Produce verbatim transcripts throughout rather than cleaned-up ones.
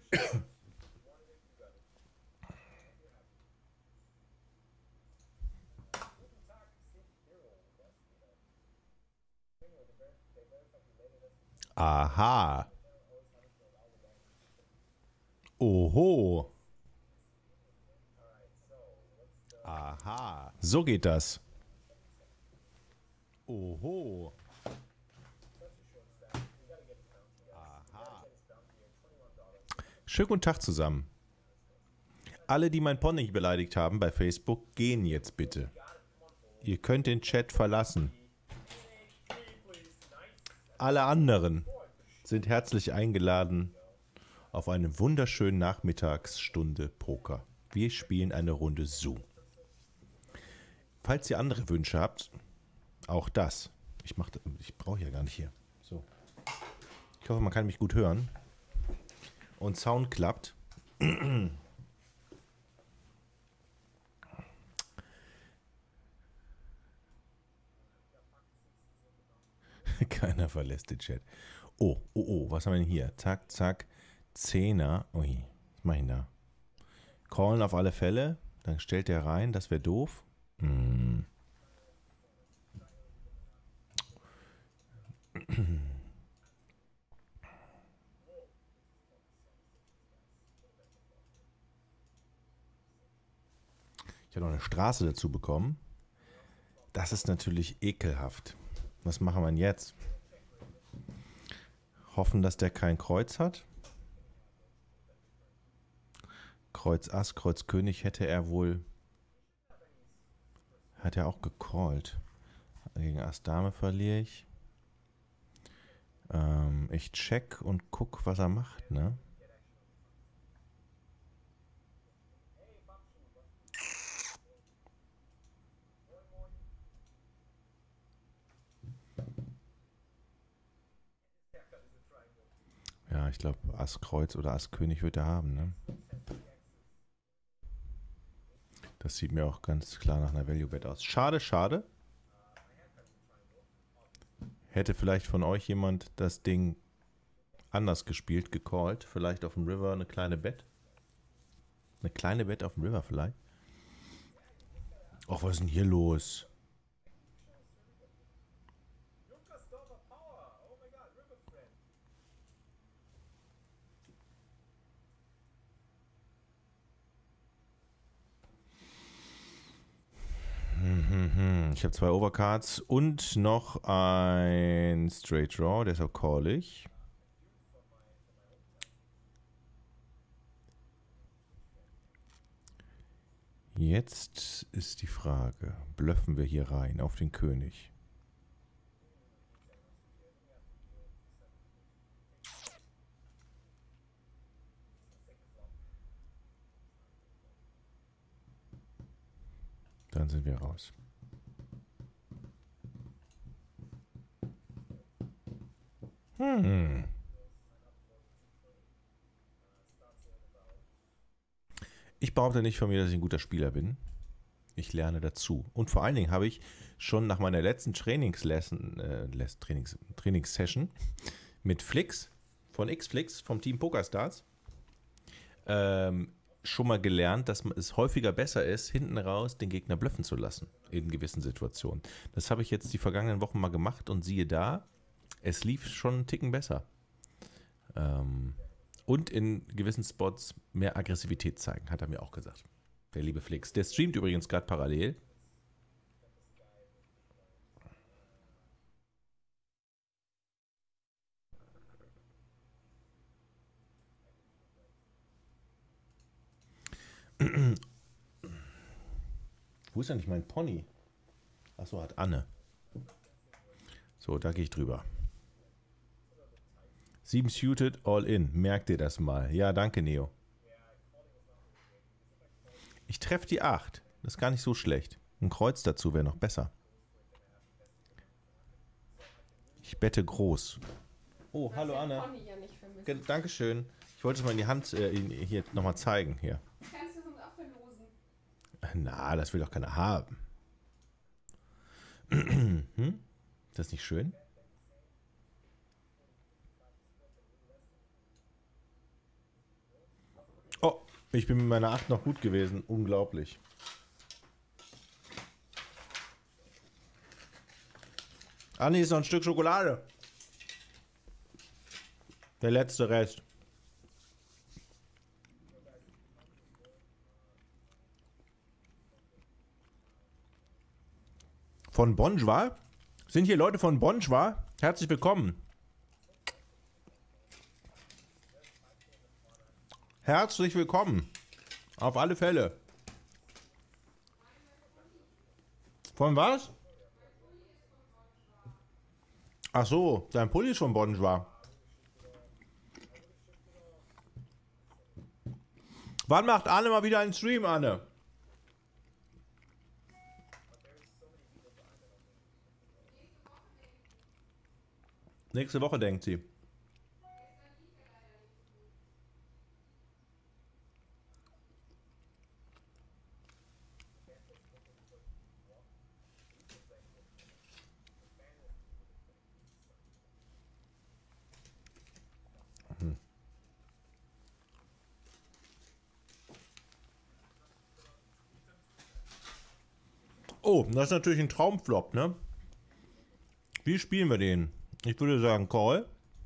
Aha. Oho. Aha. So geht das. Oho. Schönen guten Tag zusammen. Alle, die mein Pony beleidigt haben bei Facebook, gehen jetzt bitte. Ihr könnt den Chat verlassen. Alle anderen sind herzlich eingeladen auf eine wunderschöne Nachmittagsstunde Poker. Wir spielen eine Runde Zoo. Falls ihr andere Wünsche habt, auch das. Ich, mach, ich brauche ja gar nicht hier. So. Ich hoffe, man kann mich gut hören. Und Sound klappt. Keiner verlässt den Chat. Oh, oh, oh, was haben wir denn hier? Zack, zack. Zehner. Ui, was mach ich denn da? Callen auf alle Fälle. Dann stellt der rein, das wäre doof. Hm. Ich habe noch eine Straße dazu bekommen. Das ist natürlich ekelhaft. Was machen wir denn jetzt? Hoffen, dass der kein Kreuz hat. Kreuz Ass, Kreuz König hätte er wohl... Hat er auch gecallt. Gegen Ass Dame verliere ich. Ähm, ich check und guck, was er macht, ne? Ja, ich glaube, Ass Kreuz oder Ass König wird er haben, ne? Das sieht mir auch ganz klar nach einer Value Bet aus. Schade, schade. Hätte vielleicht von euch jemand das Ding anders gespielt, gecallt. Vielleicht auf dem River eine kleine Bet. Eine kleine Bet auf dem River vielleicht. Och, was ist denn hier los? Ich habe zwei Overcards und noch ein Straight Draw, deshalb call ich. Jetzt ist die Frage, bluffen wir hier rein auf den König? Dann sind wir raus. Hm. Ich behaupte nicht von mir, dass ich ein guter Spieler bin. Ich lerne dazu. Und vor allen Dingen habe ich schon nach meiner letzten Trainingslesson, äh, Trainings, Trainingssession mit Flix von X-Flix vom Team PokerStars ähm, schon mal gelernt, dass es häufiger besser ist, hinten raus den Gegner bluffen zu lassen in gewissen Situationen. Das habe ich jetzt die vergangenen Wochen mal gemacht und siehe da, es lief schon einen Ticken besser. Ähm, und in gewissen Spots mehr Aggressivität zeigen, hat er mir auch gesagt. Der liebe Flix. Der streamt übrigens gerade parallel. Wo ist eigentlich mein Pony? Achso, hat Anne. So, da gehe ich drüber. sieben suited, all in. Merkt ihr das mal? Ja, danke, Neo. Ich treffe die acht. Das ist gar nicht so schlecht. Ein Kreuz dazu wäre noch besser. Ich bette groß. Oh, hallo Anne. Ja, Dankeschön. Ich wollte es mal in die Hand äh, hier nochmal zeigen. Hier. Kannst du sonst auch verlosen? Na, das will doch keiner haben. hm? Ist das nicht schön? Ich bin mit meiner acht noch gut gewesen. Unglaublich. Ah, nee, ist noch ein Stück Schokolade. Der letzte Rest. Von Bonjour? Sind hier Leute von Bonjour? Herzlich willkommen. Herzlich willkommen. Auf alle Fälle. Von was? Ach so, dein Pulli ist von Bonjour. Wann macht Anne mal wieder einen Stream, Anne? Nächste Woche, denkt sie. Hm. Oh, das ist natürlich ein Traumflop, ne? Wie spielen wir den? Ich würde sagen Call.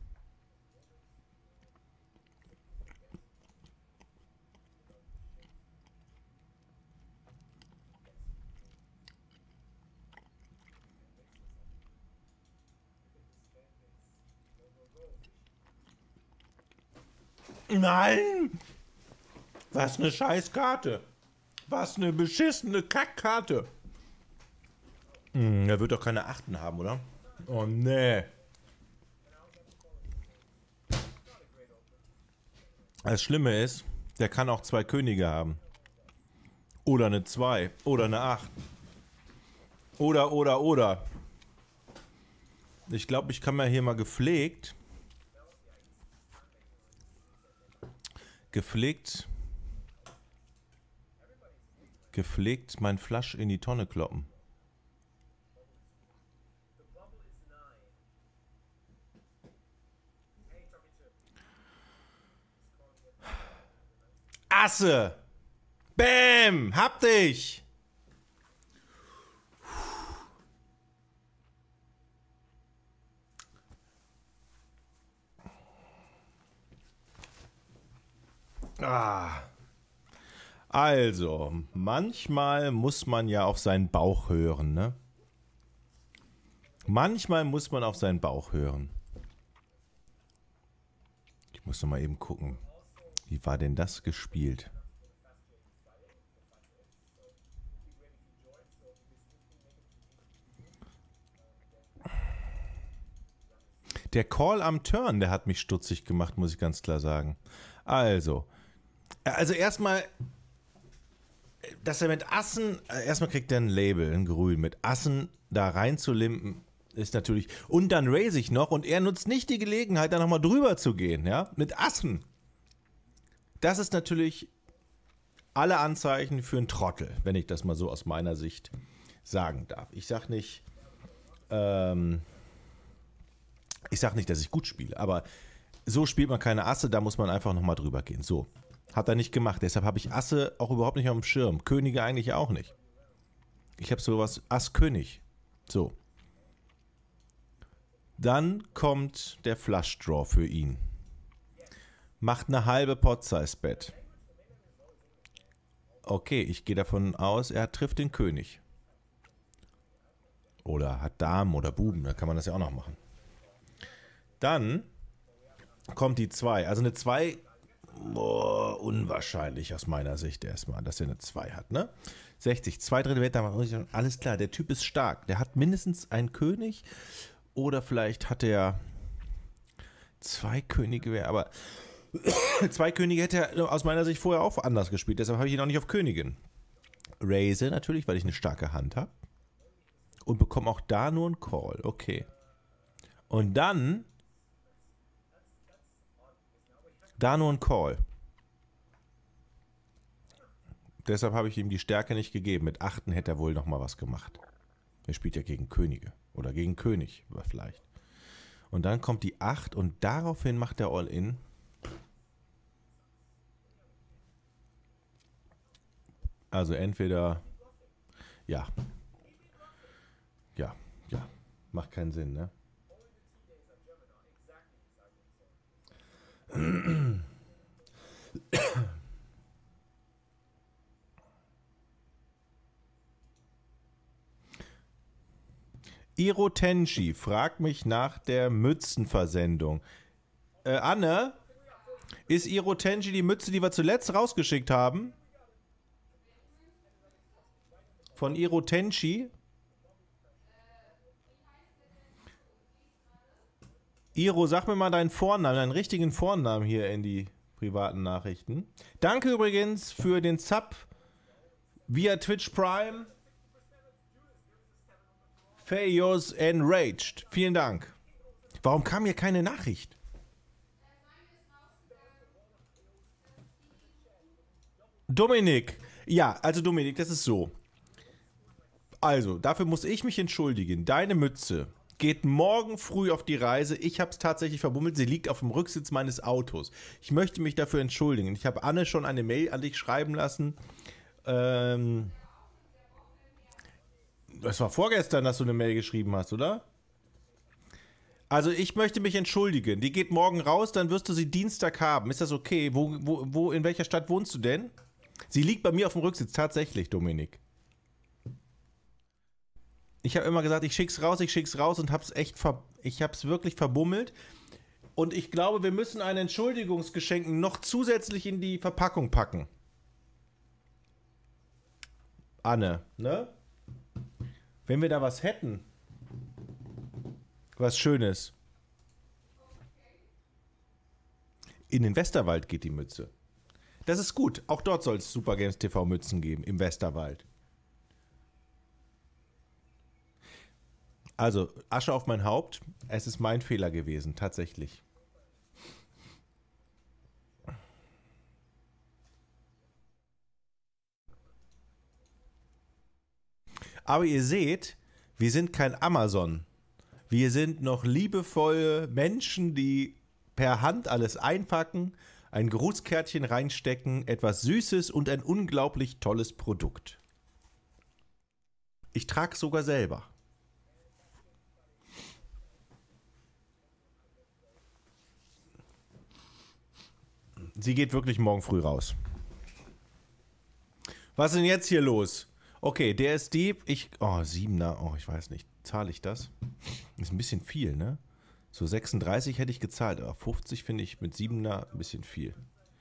Nein! Was eine Scheißkarte. Was eine beschissene Kackkarte. Hm, er wird doch keine Achten haben, oder? Oh, nee. Das Schlimme ist, der kann auch zwei Könige haben. Oder eine zwei. Oder eine acht. Oder, oder, oder. Ich glaube, ich kann mir hier mal gepflegt... Gepflegt... Gepflegt mein Flasch in die Tonne kloppen. Asse! Bäm! Hab dich! Ah. Also, manchmal muss man ja auf seinen Bauch hören, ne? Manchmal muss man auf seinen Bauch hören. Ich muss noch mal eben gucken. Wie war denn das gespielt? Der Call am Turn, der hat mich stutzig gemacht, muss ich ganz klar sagen. Also, also erstmal, dass er mit Assen, erstmal kriegt er ein Label, ein Grün, mit Assen da reinzulimpen, ist natürlich, und dann raise ich noch und er nutzt nicht die Gelegenheit, da nochmal drüber zu gehen, ja, mit Assen. Das ist natürlich alle Anzeichen für einen Trottel, wenn ich das mal so aus meiner Sicht sagen darf. Ich sag nicht, ähm, ich sag nicht, dass ich gut spiele, aber so spielt man keine Asse, da muss man einfach nochmal drüber gehen. So, hat er nicht gemacht, deshalb habe ich Asse auch überhaupt nicht auf dem Schirm. Könige eigentlich auch nicht. Ich habe sowas, Ass-König. So. Dann kommt der Flush-Draw für ihn. Macht eine halbe Pot-Size-Bet. Okay, ich gehe davon aus, er trifft den König. Oder hat Damen oder Buben, da kann man das ja auch noch machen. Dann kommt die zwei. Also eine zwei, boah, unwahrscheinlich aus meiner Sicht erstmal, dass er eine zwei hat, ne? sechzig, zwei Drittel Wert, alles klar, der Typ ist stark. Der hat mindestens einen König oder vielleicht hat er zwei Könige, aber zwei Könige hätte er aus meiner Sicht vorher auch anders gespielt, deshalb habe ich ihn auch nicht auf Königin. Raise natürlich, weil ich eine starke Hand habe. Und bekomme auch da nur einen Call, okay. Und dann da nur ein Call. Deshalb habe ich ihm die Stärke nicht gegeben. Mit Achten hätte er wohl noch mal was gemacht. Er spielt ja gegen Könige. Oder gegen König, vielleicht. Und dann kommt die acht und daraufhin macht er All-In. Also entweder, ja, ja, ja, macht keinen Sinn, ne? Iro Tenchi fragt mich nach der Mützenversendung. Äh, Anne, ist Iro Tenchi die Mütze, die wir zuletzt rausgeschickt haben? Von Iro Tenchi? Iro, sag mir mal deinen Vornamen, deinen richtigen Vornamen hier in die privaten Nachrichten. Danke übrigens für den Sub via Twitch Prime. Fayos Enraged. Vielen Dank. Warum kam hier keine Nachricht? Dominik. Ja, also Dominik, das ist so. Also, dafür muss ich mich entschuldigen. Deine Mütze geht morgen früh auf die Reise. Ich habe es tatsächlich verbummelt. Sie liegt auf dem Rücksitz meines Autos. Ich möchte mich dafür entschuldigen. Ich habe Anne schon eine Mail an dich schreiben lassen. Ähm, das war vorgestern, dass du eine Mail geschrieben hast, oder? Also ich möchte mich entschuldigen. Die geht morgen raus, dann wirst du sie Dienstag haben. Ist das okay? Wo, wo, wo, in welcher Stadt wohnst du denn? Sie liegt bei mir auf dem Rücksitz, tatsächlich, Dominik. Ich habe immer gesagt, ich schick's raus, ich schick's raus und hab's echt ver ich hab's wirklich verbummelt. Und ich glaube, wir müssen ein Entschuldigungsgeschenk noch zusätzlich in die Verpackung packen. Anne, ne? Wenn wir da was hätten. Was Schönes. In den Westerwald geht die Mütze. Das ist gut. Auch dort soll es Super Games T V Mützen geben, im Westerwald. Also, Asche auf mein Haupt. Es ist mein Fehler gewesen, tatsächlich. Aber ihr seht, wir sind kein Amazon. Wir sind noch liebevolle Menschen, die per Hand alles einpacken, ein Grußkärtchen reinstecken, etwas Süßes und ein unglaublich tolles Produkt. Ich trage es sogar selber. Sie geht wirklich morgen früh raus. Was ist denn jetzt hier los? Okay, der ist Dieb. Ich. Oh, Siebener. Oh, ich weiß nicht. Zahle ich das? Ist ein bisschen viel, ne? So sechsunddreißig hätte ich gezahlt, aber fünfzig finde ich mit Siebener ein bisschen viel.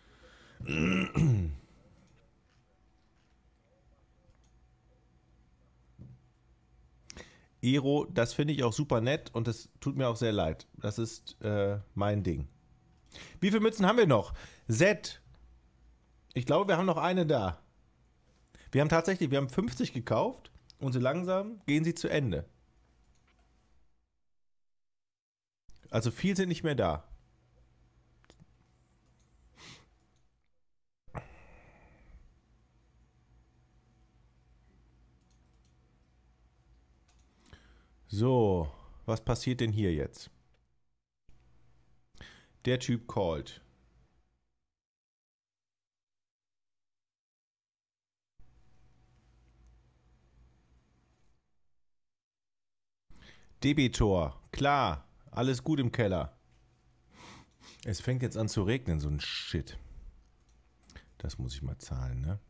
Ero, das finde ich auch super nett und das tut mir auch sehr leid. Das ist äh, mein Ding. Wie viele Mützen haben wir noch? Z. Ich glaube, wir haben noch eine da. Wir haben tatsächlich, wir haben fünfzig gekauft und so langsam gehen sie zu Ende. Also viel sind nicht mehr da. So, was passiert denn hier jetzt? Der Typ called. Debitor, klar, alles gut im Keller. Es fängt jetzt an zu regnen, so ein Shit. Das muss ich mal zahlen, ne?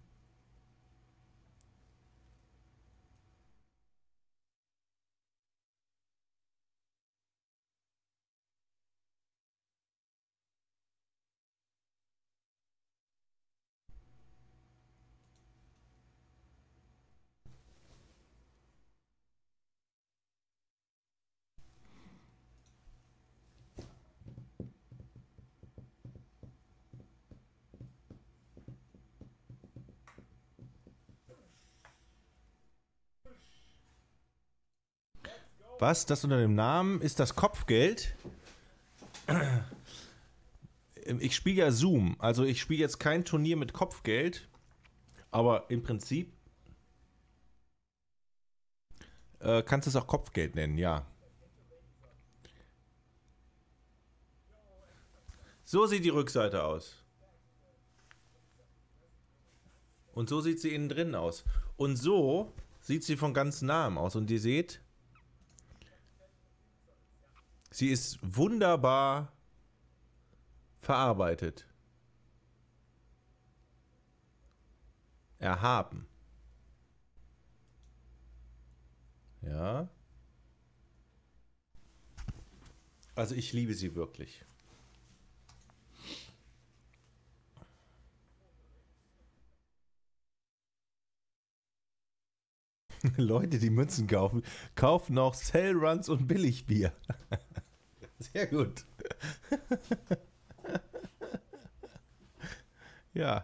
Was? Das unter dem Namen ist das Kopfgeld? Ich spiele ja Zoom, also ich spiele jetzt kein Turnier mit Kopfgeld, aber im Prinzip äh, kannst du es auch Kopfgeld nennen, ja. So sieht die Rückseite aus. Und so sieht sie innen drin aus. Und so sieht sie von ganz nahem aus. Und ihr seht, sie ist wunderbar verarbeitet. Erhaben. Ja. Also ich liebe sie wirklich. Leute, die Münzen kaufen, kaufen auch Sale-Runs und Billigbier. Sehr gut. Ja.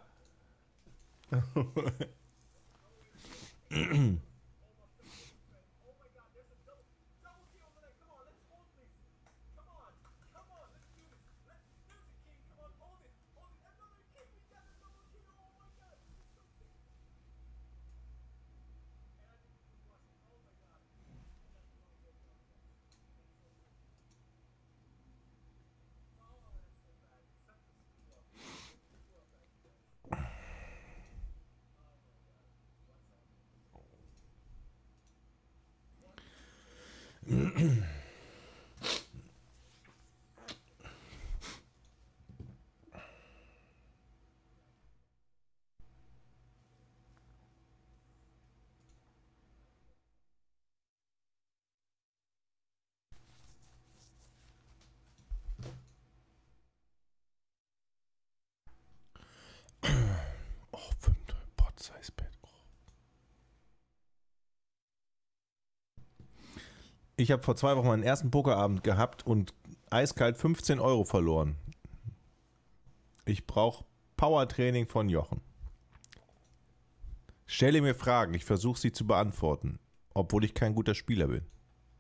Oh, fünf Pot-Size-Bett. Oh. Ich habe vor zwei Wochen meinen ersten Pokerabend gehabt und eiskalt fünfzehn Euro verloren. Ich brauche Powertraining von Jochen. Stelle mir Fragen, ich versuche sie zu beantworten, obwohl ich kein guter Spieler bin.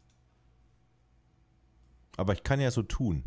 Aber ich kann ja so tun.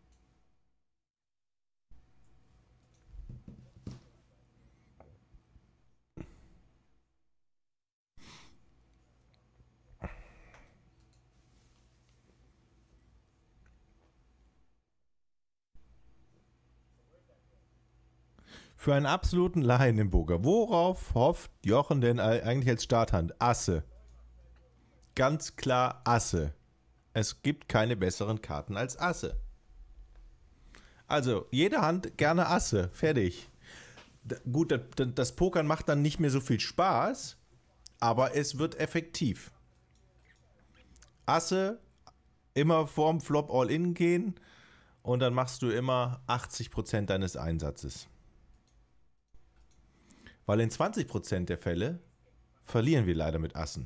Für einen absoluten Laien im Poker. Worauf hofft Jochen denn eigentlich als Starthand? Asse. Ganz klar Asse. Es gibt keine besseren Karten als Asse. Also, jede Hand gerne Asse. Fertig. D- gut, das, das Pokern macht dann nicht mehr so viel Spaß, aber es wird effektiv. Asse, immer vorm Flop All-In gehen und dann machst du immer achtzig Prozent deines Einsatzes. Weil in zwanzig Prozent der Fälle verlieren wir leider mit Assen.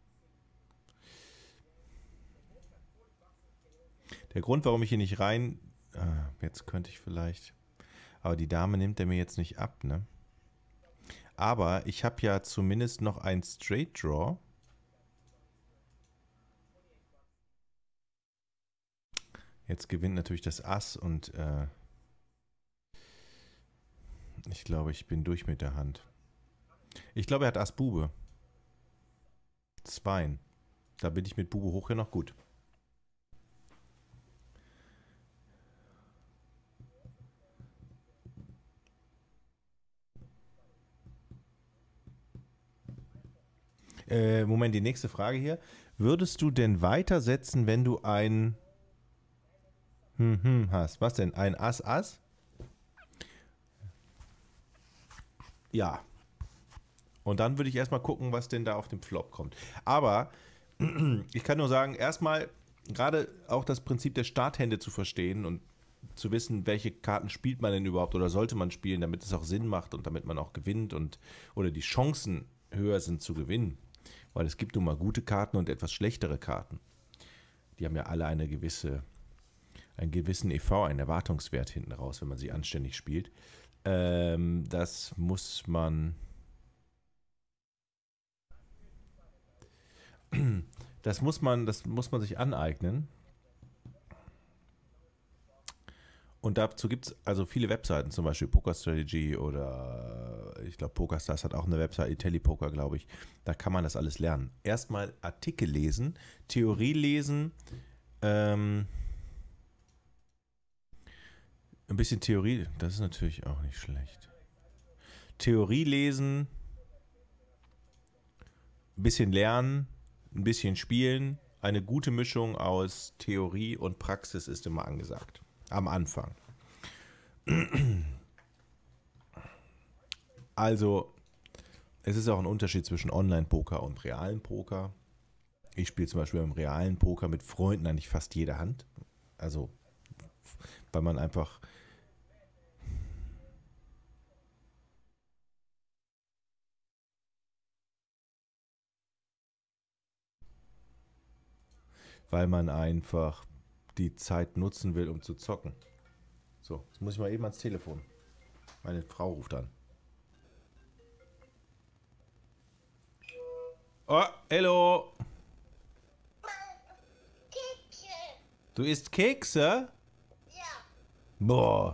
Der Grund, warum ich hier nicht rein... Ah, jetzt könnte ich vielleicht... Aber die Dame nimmt er mir jetzt nicht ab, ne? Aber ich habe ja zumindest noch ein Straight Draw. Jetzt gewinnt natürlich das Ass und äh, ich glaube, ich bin durch mit der Hand. Ich glaube, er hat Ass Bube. Zweien. Da bin ich mit Bube hoch ja noch gut. Äh, Moment, die nächste Frage hier. Würdest du denn weitersetzen, wenn du ein hm, hm, hast? Was denn? Ein Ass, Ass? Ja. Und dann würde ich erstmal gucken, was denn da auf dem Flop kommt. Aber ich kann nur sagen, erstmal gerade auch das Prinzip der Starthände zu verstehen und zu wissen, welche Karten spielt man denn überhaupt oder sollte man spielen, damit es auch Sinn macht und damit man auch gewinnt und oder die Chancen höher sind zu gewinnen. Weil es gibt nun mal gute Karten und etwas schlechtere Karten. Die haben ja alle eine gewisse, einen gewissen E V, einen Erwartungswert hinten raus, wenn man sie anständig spielt. Ähm, das muss man... Das muss man, das muss man sich aneignen. Und dazu gibt es also viele Webseiten, zum Beispiel Poker Strategy oder ich glaube PokerStars hat auch eine Website, IntelliPoker, glaube ich. Da kann man das alles lernen. Erstmal Artikel lesen, Theorie lesen, ähm, ein bisschen Theorie, das ist natürlich auch nicht schlecht. Theorie lesen, Ein bisschen lernen, ein bisschen spielen. Eine gute Mischung aus Theorie und Praxis ist immer angesagt. Am Anfang. Also, es ist auch ein Unterschied zwischen Online-Poker und realen Poker. Ich spiele zum Beispiel im realen Poker mit Freunden eigentlich fast jede Hand. Also, weil man einfach weil man einfach die Zeit nutzen will, um zu zocken. So, jetzt muss ich mal eben ans Telefon. Meine Frau ruft an. Oh, hello. Kekse. Du isst Kekse? Ja. Boah.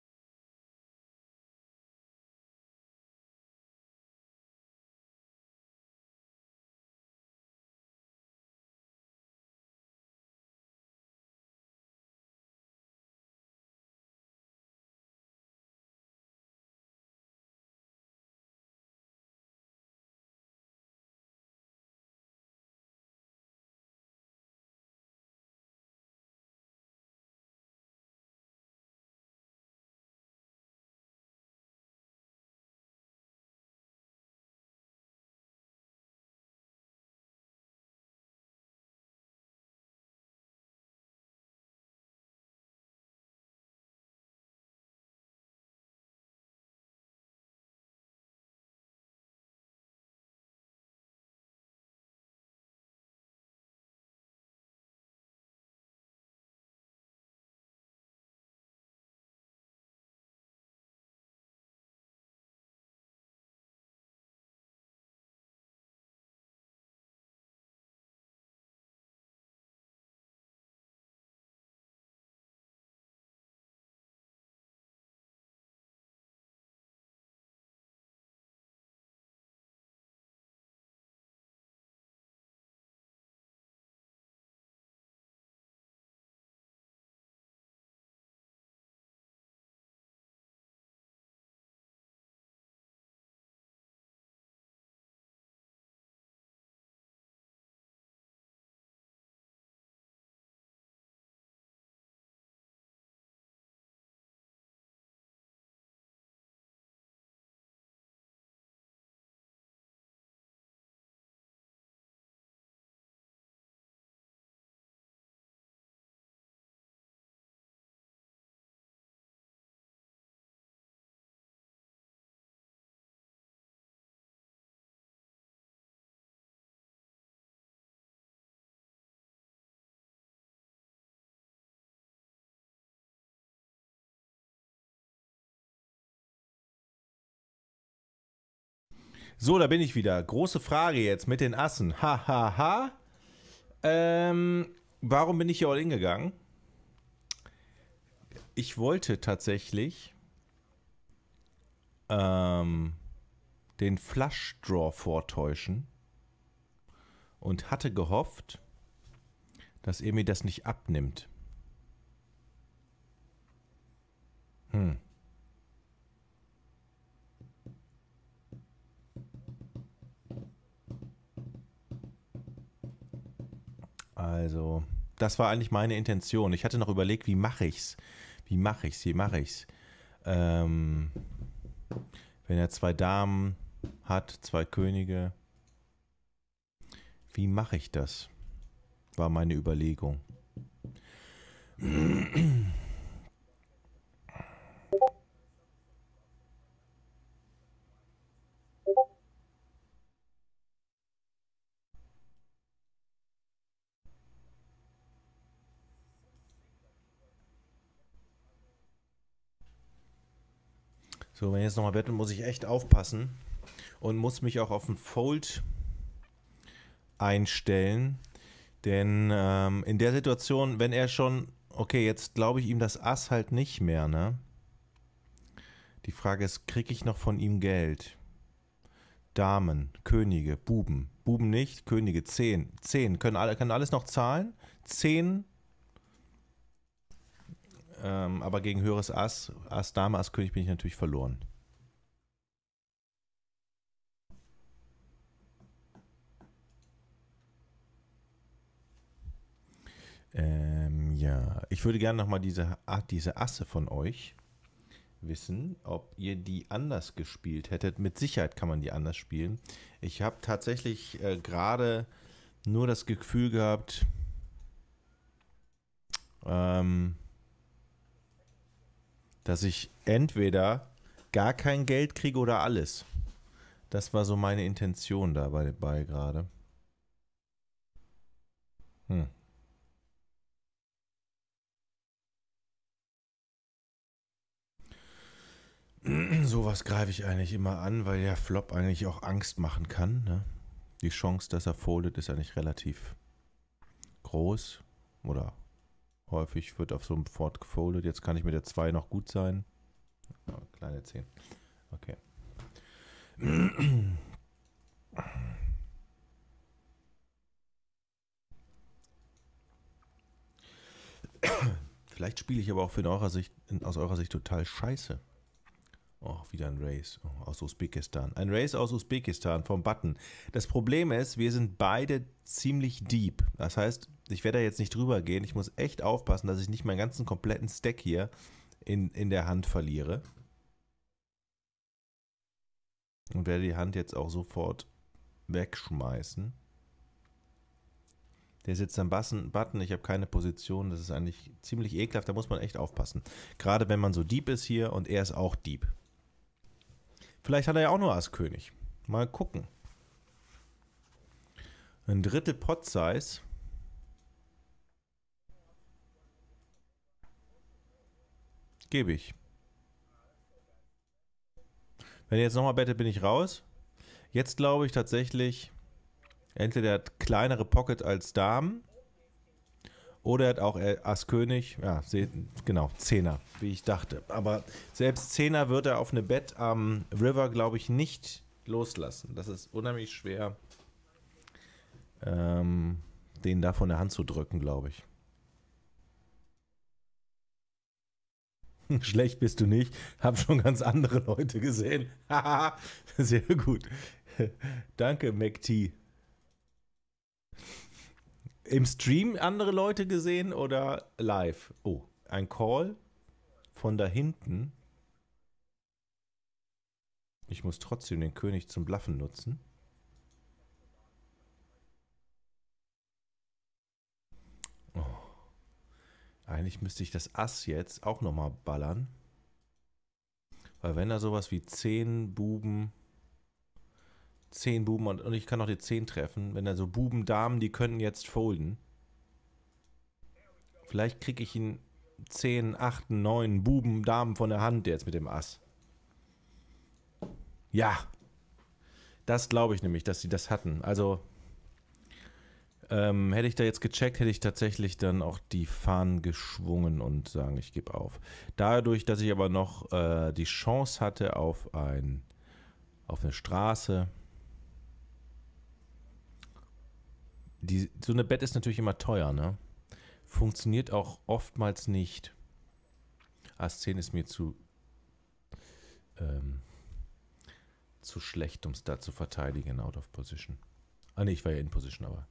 So, da bin ich wieder. Große Frage jetzt mit den Assen. Ha, ha, ha. Ähm, warum bin ich hier all in gegangen? Ich wollte tatsächlich ähm, den Flush Draw vortäuschen und hatte gehofft, dass ihr mir das nicht abnimmt. Hm. Also, das war eigentlich meine Intention. Ich hatte noch überlegt, wie mache ich's? Wie mache ich's? Wie mache ich's? Ähm, wenn er zwei Damen hat, zwei Könige. Wie mache ich das? War meine Überlegung. So, wenn ich jetzt nochmal wette, muss ich echt aufpassen und muss mich auch auf den Fold einstellen. Denn ähm, in der Situation, wenn er schon, okay, jetzt glaube ich ihm das Ass halt nicht mehr, ne? Die Frage ist, kriege ich noch von ihm Geld? Damen, Könige, Buben. Buben nicht, Könige, zehn. zehn, können, alle, können alles noch zahlen? zehn, ähm, aber gegen höheres Ass, Ass, Dame, Ass, König bin ich natürlich verloren. Ähm, ja, ich würde gerne nochmal diese, ah, diese Asse von euch wissen, ob ihr die anders gespielt hättet. Mit Sicherheit kann man die anders spielen. Ich habe tatsächlich äh, gerade nur das Gefühl gehabt, ähm, dass ich entweder gar kein Geld kriege oder alles. Das war so meine Intention dabei bei gerade. Hm. Sowas greife ich eigentlich immer an, weil der Flop eigentlich auch Angst machen kann. Ne? Die Chance, dass er foldet, ist eigentlich relativ groß. Oder häufig wird auf so einem Fort gefoldet. Jetzt kann ich mit der zwei noch gut sein. Ja, kleine zehn. Okay. Vielleicht spiele ich aber auch für eurer Sicht, aus eurer Sicht total scheiße. Oh, wieder ein Race oh, aus Usbekistan. Ein Race aus Usbekistan vom Button. Das Problem ist, wir sind beide ziemlich deep. Das heißt, ich werde da jetzt nicht drüber gehen. Ich muss echt aufpassen, dass ich nicht meinen ganzen kompletten Stack hier in, in der Hand verliere. Und werde die Hand jetzt auch sofort wegschmeißen. Der sitzt am Button, ich habe keine Position. Das ist eigentlich ziemlich ekelhaft, da muss man echt aufpassen. Gerade wenn man so deep ist hier und er ist auch deep. Vielleicht hat er ja auch nur Ass-König. Mal gucken. Ein Drittel Pot-Size. Gebe ich. Wenn er jetzt nochmal bettet, bin ich raus. Jetzt glaube ich tatsächlich, entweder er hat kleinere Pocket als Damen oder er hat auch Ass-König. Ja, genau, Zehner, wie ich dachte. Aber selbst Zehner wird er auf eine Bet am River, glaube ich, nicht loslassen. Das ist unheimlich schwer, ähm, den da von der Hand zu drücken, glaube ich. Schlecht bist du nicht. Hab schon ganz andere Leute gesehen. Haha, sehr gut. Danke, McT. Im Stream andere Leute gesehen oder live? Oh, ein Call von da hinten. Ich muss trotzdem den König zum Bluffen nutzen. Oh. Eigentlich müsste ich das Ass jetzt auch nochmal ballern. Weil wenn da sowas wie zehn Buben, zehn Buben und, und ich kann auch die zehn treffen, wenn da so Buben, Damen, die könnten jetzt folden. Vielleicht kriege ich ihn zehn, acht, neun Buben, Damen von der Hand jetzt mit dem Ass. Ja. Das glaube ich nämlich, dass sie das hatten. Also Ähm, hätte ich da jetzt gecheckt, hätte ich tatsächlich dann auch die Fahnen geschwungen und sagen, ich gebe auf. Dadurch, dass ich aber noch äh, die Chance hatte auf, ein, auf eine Straße. Die, so eine Bet ist natürlich immer teuer, ne? Funktioniert auch oftmals nicht. Ass zehn ist mir zu, ähm, zu schlecht, um es da zu verteidigen, out of position. Ah ne, ich war ja in position, aber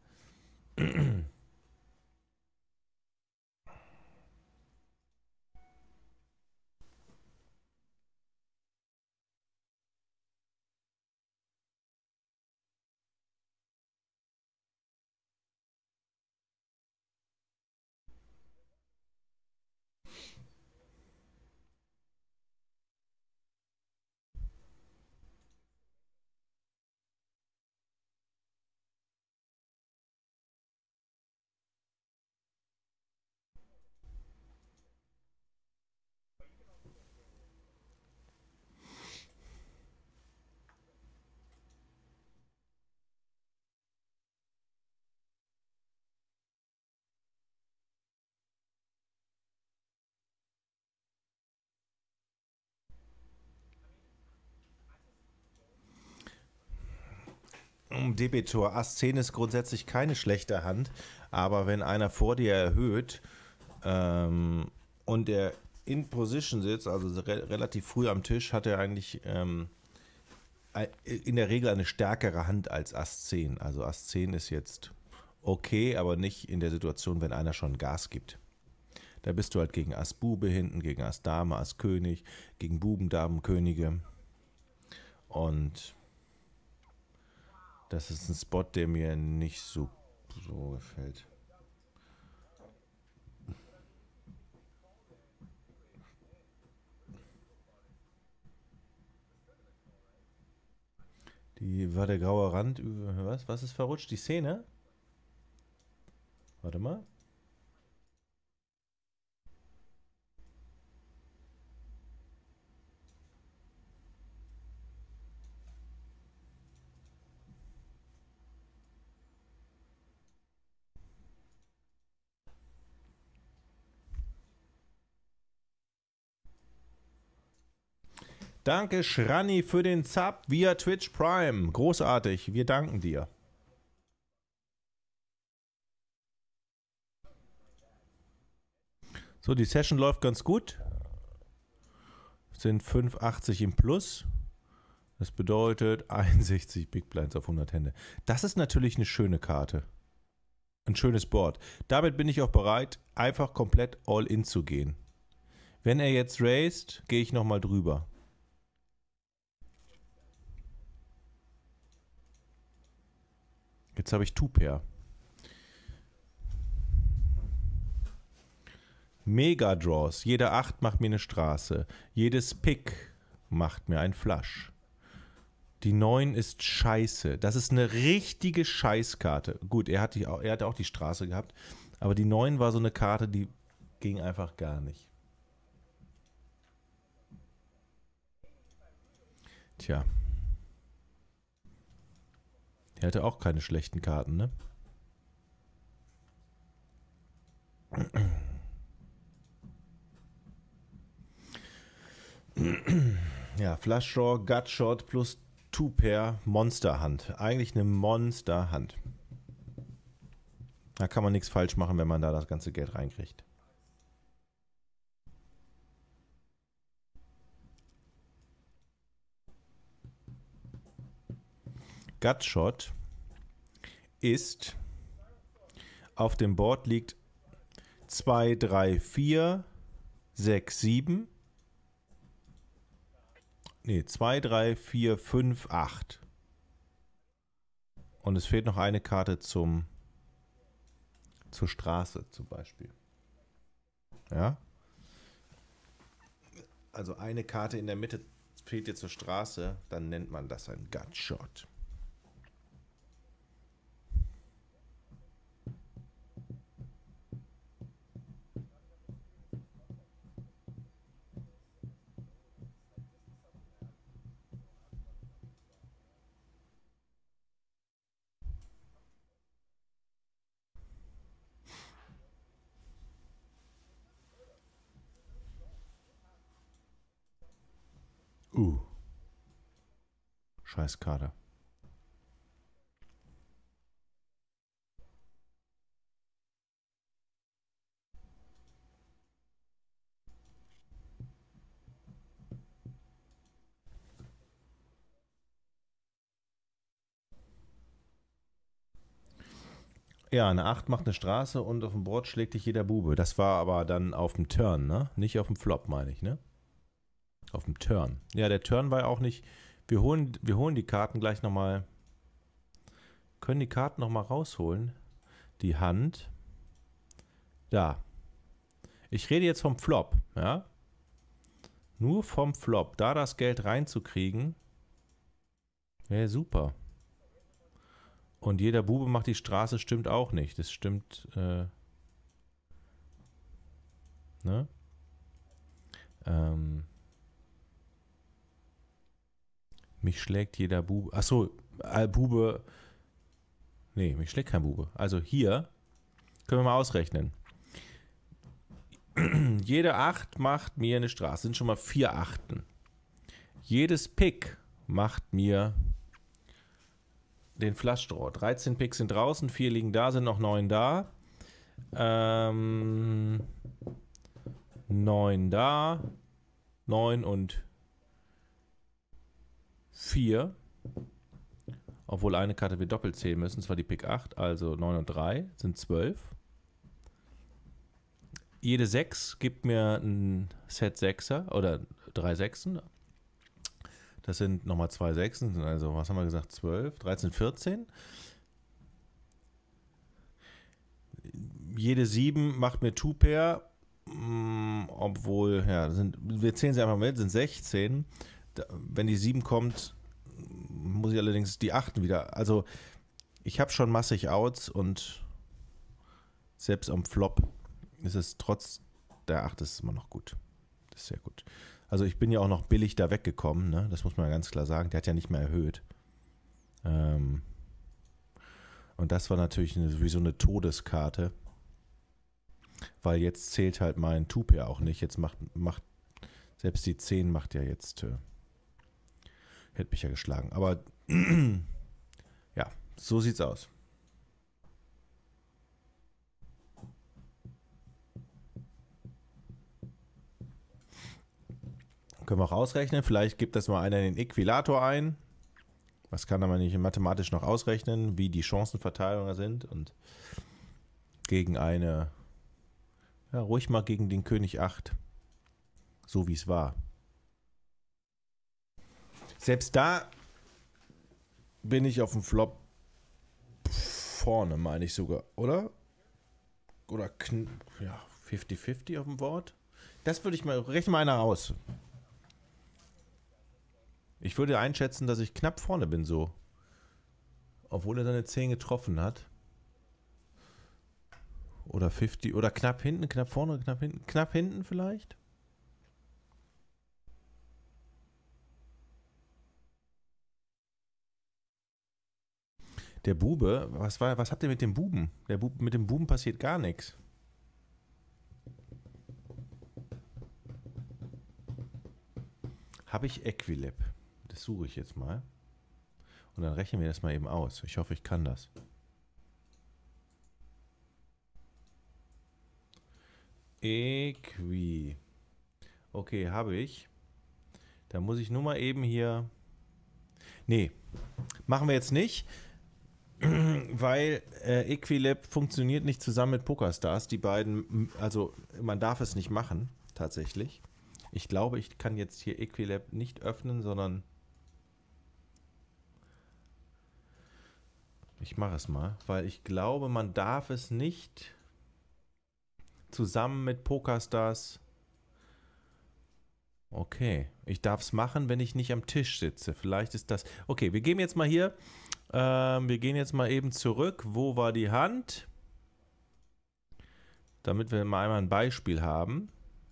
Debitor, Ass zehn ist grundsätzlich keine schlechte Hand, aber wenn einer vor dir erhöht ähm, und der in Position sitzt, also re relativ früh am Tisch, hat er eigentlich ähm, in der Regel eine stärkere Hand als Ass zehn. Also Ass zehn ist jetzt okay, aber nicht in der Situation, wenn einer schon Gas gibt. Da bist du halt gegen Ass Bube hinten, gegen Ass Dame, Ass König, gegen Buben, Damen, Könige. Und das ist ein Spot, der mir nicht so, so gefällt. Die war der graue Rand über. Was? Was ist verrutscht? Die Szene? Warte mal. Danke, Schranni, für den Sub via Twitch Prime. Großartig, wir danken dir. So, die Session läuft ganz gut. Sind fünf achtzig im Plus. Das bedeutet einundsechzig Big Blinds auf hundert Hände. Das ist natürlich eine schöne Karte. Ein schönes Board. Damit bin ich auch bereit, einfach komplett all in zu gehen. Wenn er jetzt raised, gehe ich nochmal drüber. Jetzt habe ich Two-Pair. Mega-Draws. Jede acht macht mir eine Straße. Jedes Pick macht mir ein Flush. Die neun ist scheiße. Das ist eine richtige Scheißkarte. Gut, er, hat die, er hatte auch die Straße gehabt. Aber die neun war so eine Karte, die ging einfach gar nicht. Tja. Er hatte auch keine schlechten Karten, ne? Ja, Flush Draw, Gut Shot plus Two-Pair, Monsterhand. Eigentlich eine Monsterhand. Da kann man nichts falsch machen, wenn man da das ganze Geld reinkriegt. Gut Shot ist, auf dem Board liegt zwei, drei, vier, sechs, sieben. Ne, zwei, drei, vier, fünf, acht. Und es fehlt noch eine Karte zum zur Straße zum Beispiel. Ja? Also eine Karte in der Mitte fehlt dir zur Straße, dann nennt man das ein Gut Shot. Uh. Scheiß Karte. Ja, eine acht macht eine Straße und auf dem Board schlägt dich jeder Bube. Das war aber dann auf dem Turn, ne? Nicht auf dem Flop, meine ich, ne? Auf dem Turn. Ja, der Turn war ja auch nicht... Wir holen, wir holen die Karten gleich nochmal... Können die Karten nochmal rausholen. Die Hand. Da. Ich rede jetzt vom Flop, ja? Nur vom Flop. Da das Geld reinzukriegen, wäre super. Und jeder Bube macht die Straße, stimmt auch nicht. Das stimmt, äh, ne? Ähm, mich schlägt jeder Bube. Achso, äh, Bube. Nee, mich schlägt kein Bube. Also hier können wir mal ausrechnen. Jede acht macht mir eine Straße. Sind schon mal vier Achten. Jedes Pick macht mir den Flush Draw. dreizehn Picks sind draußen, vier liegen da, sind noch neun da. Ähm, neun da. neun und vier. obwohl eine Karte wir doppelt zählen müssen, zwar die Pik acht, also neun und drei sind zwölf. Jede sechs gibt mir ein Set Sechser oder drei Sechsen. Das sind nochmal zwei Sechsen, also was haben wir gesagt, zwölf, dreizehn, vierzehn. Jede sieben macht mir Two-Pair, obwohl, ja, sind, wir zählen sie einfach mit, sind sechzehn. Wenn die sieben kommt, muss ich allerdings die achten wieder. Also ich habe schon massig Outs und selbst am Flop ist es trotz der acht ist es immer noch gut. Das ist sehr gut. Also ich bin ja auch noch billig da weggekommen, ne? Das muss man ja ganz klar sagen. Der hat ja nicht mehr erhöht. Ähm und das war natürlich eine, wie so eine Todeskarte. Weil jetzt zählt halt mein Two-Pair auch nicht. Jetzt macht, macht selbst die zehn macht ja jetzt, äh, hätte mich ja geschlagen. Aber ja, so sieht's aus. Können wir auch ausrechnen. Vielleicht gibt das mal einer in den Äquilator ein. Was kann man nicht mathematisch noch ausrechnen, wie die Chancenverteilungen sind. Und gegen eine, ja, ruhig mal gegen den König acht. So wie es war. Selbst da bin ich auf dem Flop vorne, meine ich sogar, oder? Oder ja, fünfzig fünfzig auf dem Board. Das würde ich mal, rechne mal einer aus. Ich würde einschätzen, dass ich knapp vorne bin, so. Obwohl er seine zehn getroffen hat. Oder fünfzig, oder knapp hinten, knapp vorne, knapp hinten, knapp hinten vielleicht. Der Bube, was war, was habt ihr mit dem Buben? Der Bub, mit dem Buben passiert gar nichts. Habe ich Equilib? Das suche ich jetzt mal. Und dann rechnen wir das mal eben aus. Ich hoffe, ich kann das. Equi. Okay, habe ich. Da muss ich nur mal eben hier... Nee, machen wir jetzt nicht. Weil äh, Equilib funktioniert nicht zusammen mit PokerStars. Die beiden, also man darf es nicht machen, tatsächlich. Ich glaube, ich kann jetzt hier Equilib nicht öffnen, sondern ich mache es mal, weil ich glaube, man darf es nicht zusammen mit PokerStars. Okay, ich darf es machen, wenn ich nicht am Tisch sitze. Vielleicht ist das... Okay, wir gehen jetzt mal hier... Ähm, wir gehen jetzt mal eben zurück. Wo war die Hand? Damit wir mal einmal ein Beispiel haben.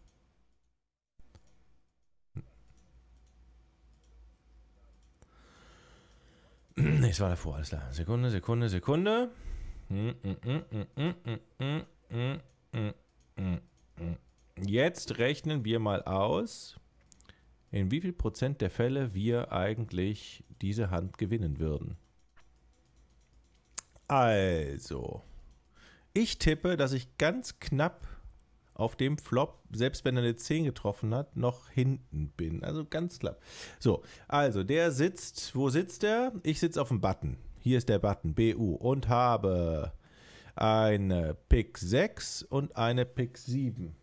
Es war davor, alles klar. Sekunde, Sekunde, Sekunde. Jetzt rechnen wir mal aus, in wie viel Prozent der Fälle wir eigentlich diese Hand gewinnen würden. Also, ich tippe, dass ich ganz knapp auf dem Flop, selbst wenn er eine zehn getroffen hat, noch hinten bin. Also ganz knapp. So, also der sitzt, wo sitzt er? Ich sitze auf dem Button. Hier ist der Button, B U, und habe eine Pik sechs und eine Pik sieben.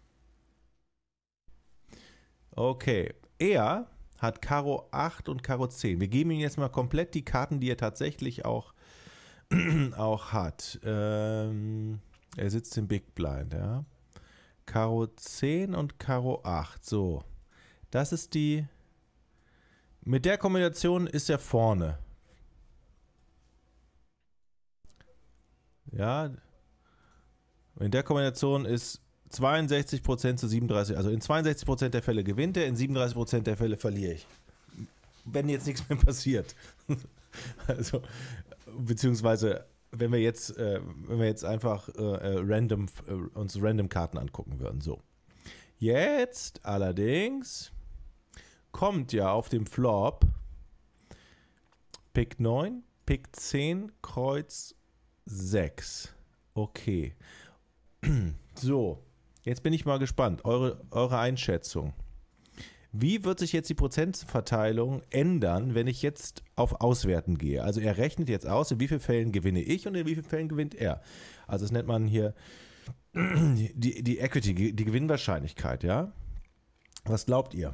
Okay, er hat Karo acht und Karo zehn. Wir geben ihm jetzt mal komplett die Karten, die er tatsächlich auch auch hat. Ähm, er sitzt im Big Blind, ja. Karo zehn und Karo acht. So. Das ist die... Mit der Kombination ist er vorne. Ja. In der Kombination ist zweiundsechzig Prozent zu siebenunddreißig. Also in zweiundsechzig Prozent der Fälle gewinnt er, in siebenunddreißig Prozent der Fälle verliere ich. Wenn jetzt nichts mehr passiert. Also... Beziehungsweise, wenn wir jetzt, äh, wenn wir jetzt einfach äh, random, äh, uns random Karten angucken würden. So. Jetzt allerdings kommt ja auf dem Flop Pik neun, Pik zehn, Kreuz sechs. Okay. So, jetzt bin ich mal gespannt. Eure, eure Einschätzung. Wie wird sich jetzt die Prozentverteilung ändern, wenn ich jetzt auf Auswerten gehe? Also er rechnet jetzt aus, in wie vielen Fällen gewinne ich und in wie vielen Fällen gewinnt er. Also das nennt man hier die, die Equity, die Gewinnwahrscheinlichkeit, ja? Was glaubt ihr?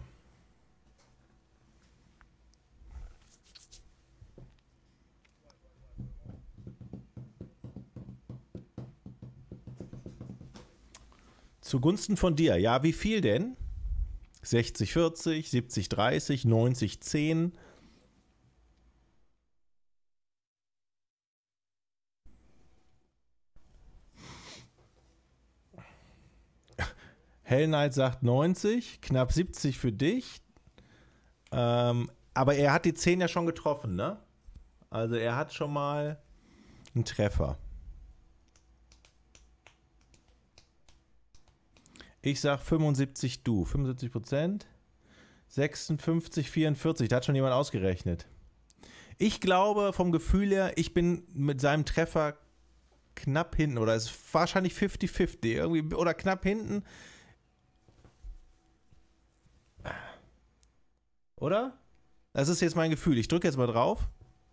Zugunsten von dir, ja, wie viel denn? sechzig vierzig, siebzig dreißig, neunzig zehn. Hell Knight sagt neunzig, knapp siebzig für dich. Ähm, aber er hat die zehn ja schon getroffen, ne? Also er hat schon mal einen Treffer. Ich sag fünfundsiebzig du, fünfundsiebzig Prozent, sechsundfünfzig, vierundvierzig, da hat schon jemand ausgerechnet. Ich glaube vom Gefühl her, ich bin mit seinem Treffer knapp hinten, oder es ist wahrscheinlich fünfzig fünfzig, irgendwie, oder knapp hinten. Oder? Das ist jetzt mein Gefühl. Ich drücke jetzt mal drauf.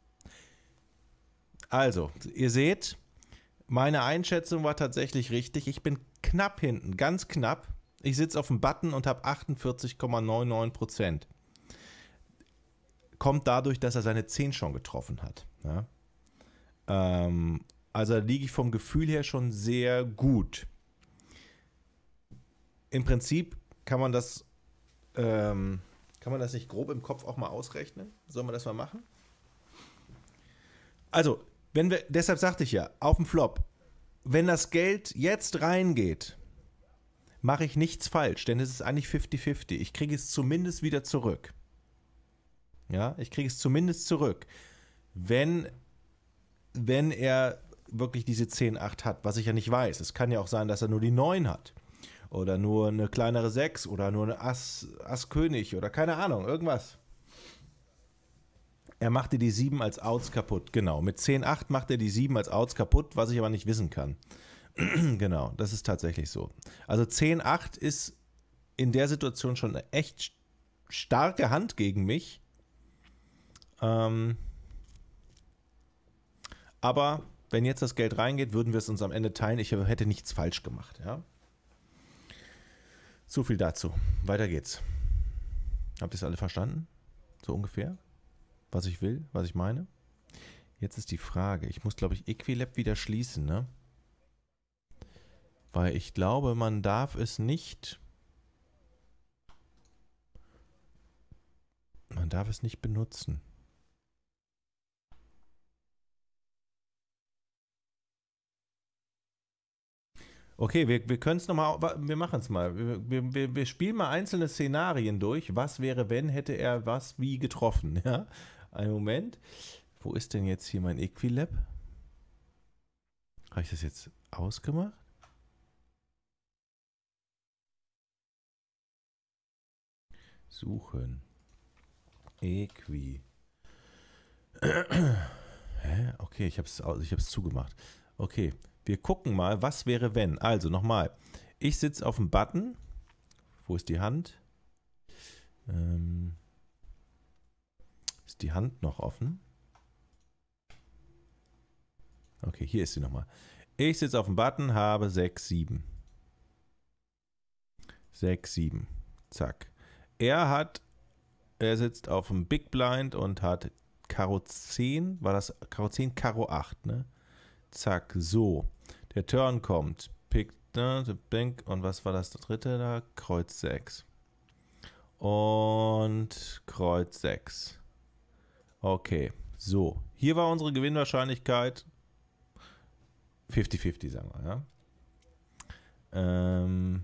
Also, ihr seht, meine Einschätzung war tatsächlich richtig. Ich bin knapp hinten, ganz knapp. Ich sitze auf dem Button und habe achtundvierzig Komma neunundneunzig Prozent. Kommt dadurch, dass er seine zehn schon getroffen hat. Ja? Ähm, also liege ich vom Gefühl her schon sehr gut. Im Prinzip kann man das, ähm, kann man das nicht grob im Kopf auch mal ausrechnen? Sollen wir das mal machen? Also, wenn wir, deshalb sagte ich ja, auf dem Flop, wenn das Geld jetzt reingeht, mache ich nichts falsch, denn es ist eigentlich fünfzig fünfzig. Ich kriege es zumindest wieder zurück. Ja, ich kriege es zumindest zurück, wenn, wenn er wirklich diese zehn acht hat, was ich ja nicht weiß. Es kann ja auch sein, dass er nur die neun hat. Oder nur eine kleinere sechs oder nur eine Ass, Ass König oder keine Ahnung, irgendwas. Er machte die sieben als Outs kaputt, genau. Mit zehn acht macht er die sieben als Outs kaputt, was ich aber nicht wissen kann. Genau, das ist tatsächlich so. Also zehn acht ist in der Situation schon eine echt starke Hand gegen mich. Ähm, aber wenn jetzt das Geld reingeht, würden wir es uns am Ende teilen. Ich hätte nichts falsch gemacht, ja. So viel dazu. Weiter geht's. Habt ihr es alle verstanden? So ungefähr? Was ich will, was ich meine? Jetzt ist die Frage. Ich muss, glaube ich, Equilab wieder schließen, ne? Weil ich glaube, man darf es nicht... Man darf es nicht benutzen. Okay, wir, wir können es nochmal, wir machen es mal. Wir, wir, wir spielen mal einzelne Szenarien durch. Was wäre, wenn, hätte er was wie getroffen? Ja? Einen Moment. Wo ist denn jetzt hier mein Equilab? Habe ich das jetzt ausgemacht? Suchen. Equi. Hä? Okay, ich habe es ich hab's zugemacht. Okay. Wir gucken mal, was wäre, wenn. Also nochmal. Ich sitze auf dem Button. Wo ist die Hand? Ähm, ist die Hand noch offen? Okay, hier ist sie nochmal. Ich sitze auf dem Button, habe sechs, sieben. sechs, sieben. Zack. Er hat, er sitzt auf dem Big Blind und hat Karo zehn. War das Karo zehn? Karo acht, ne? Zack, so. Der Turn kommt. Pick, ne, Bank. Und was war das dritte da? Kreuz sechs. Und Kreuz sechs. Okay, so. Hier war unsere Gewinnwahrscheinlichkeit fünfzig fünfzig, sagen wir, ja. Ähm...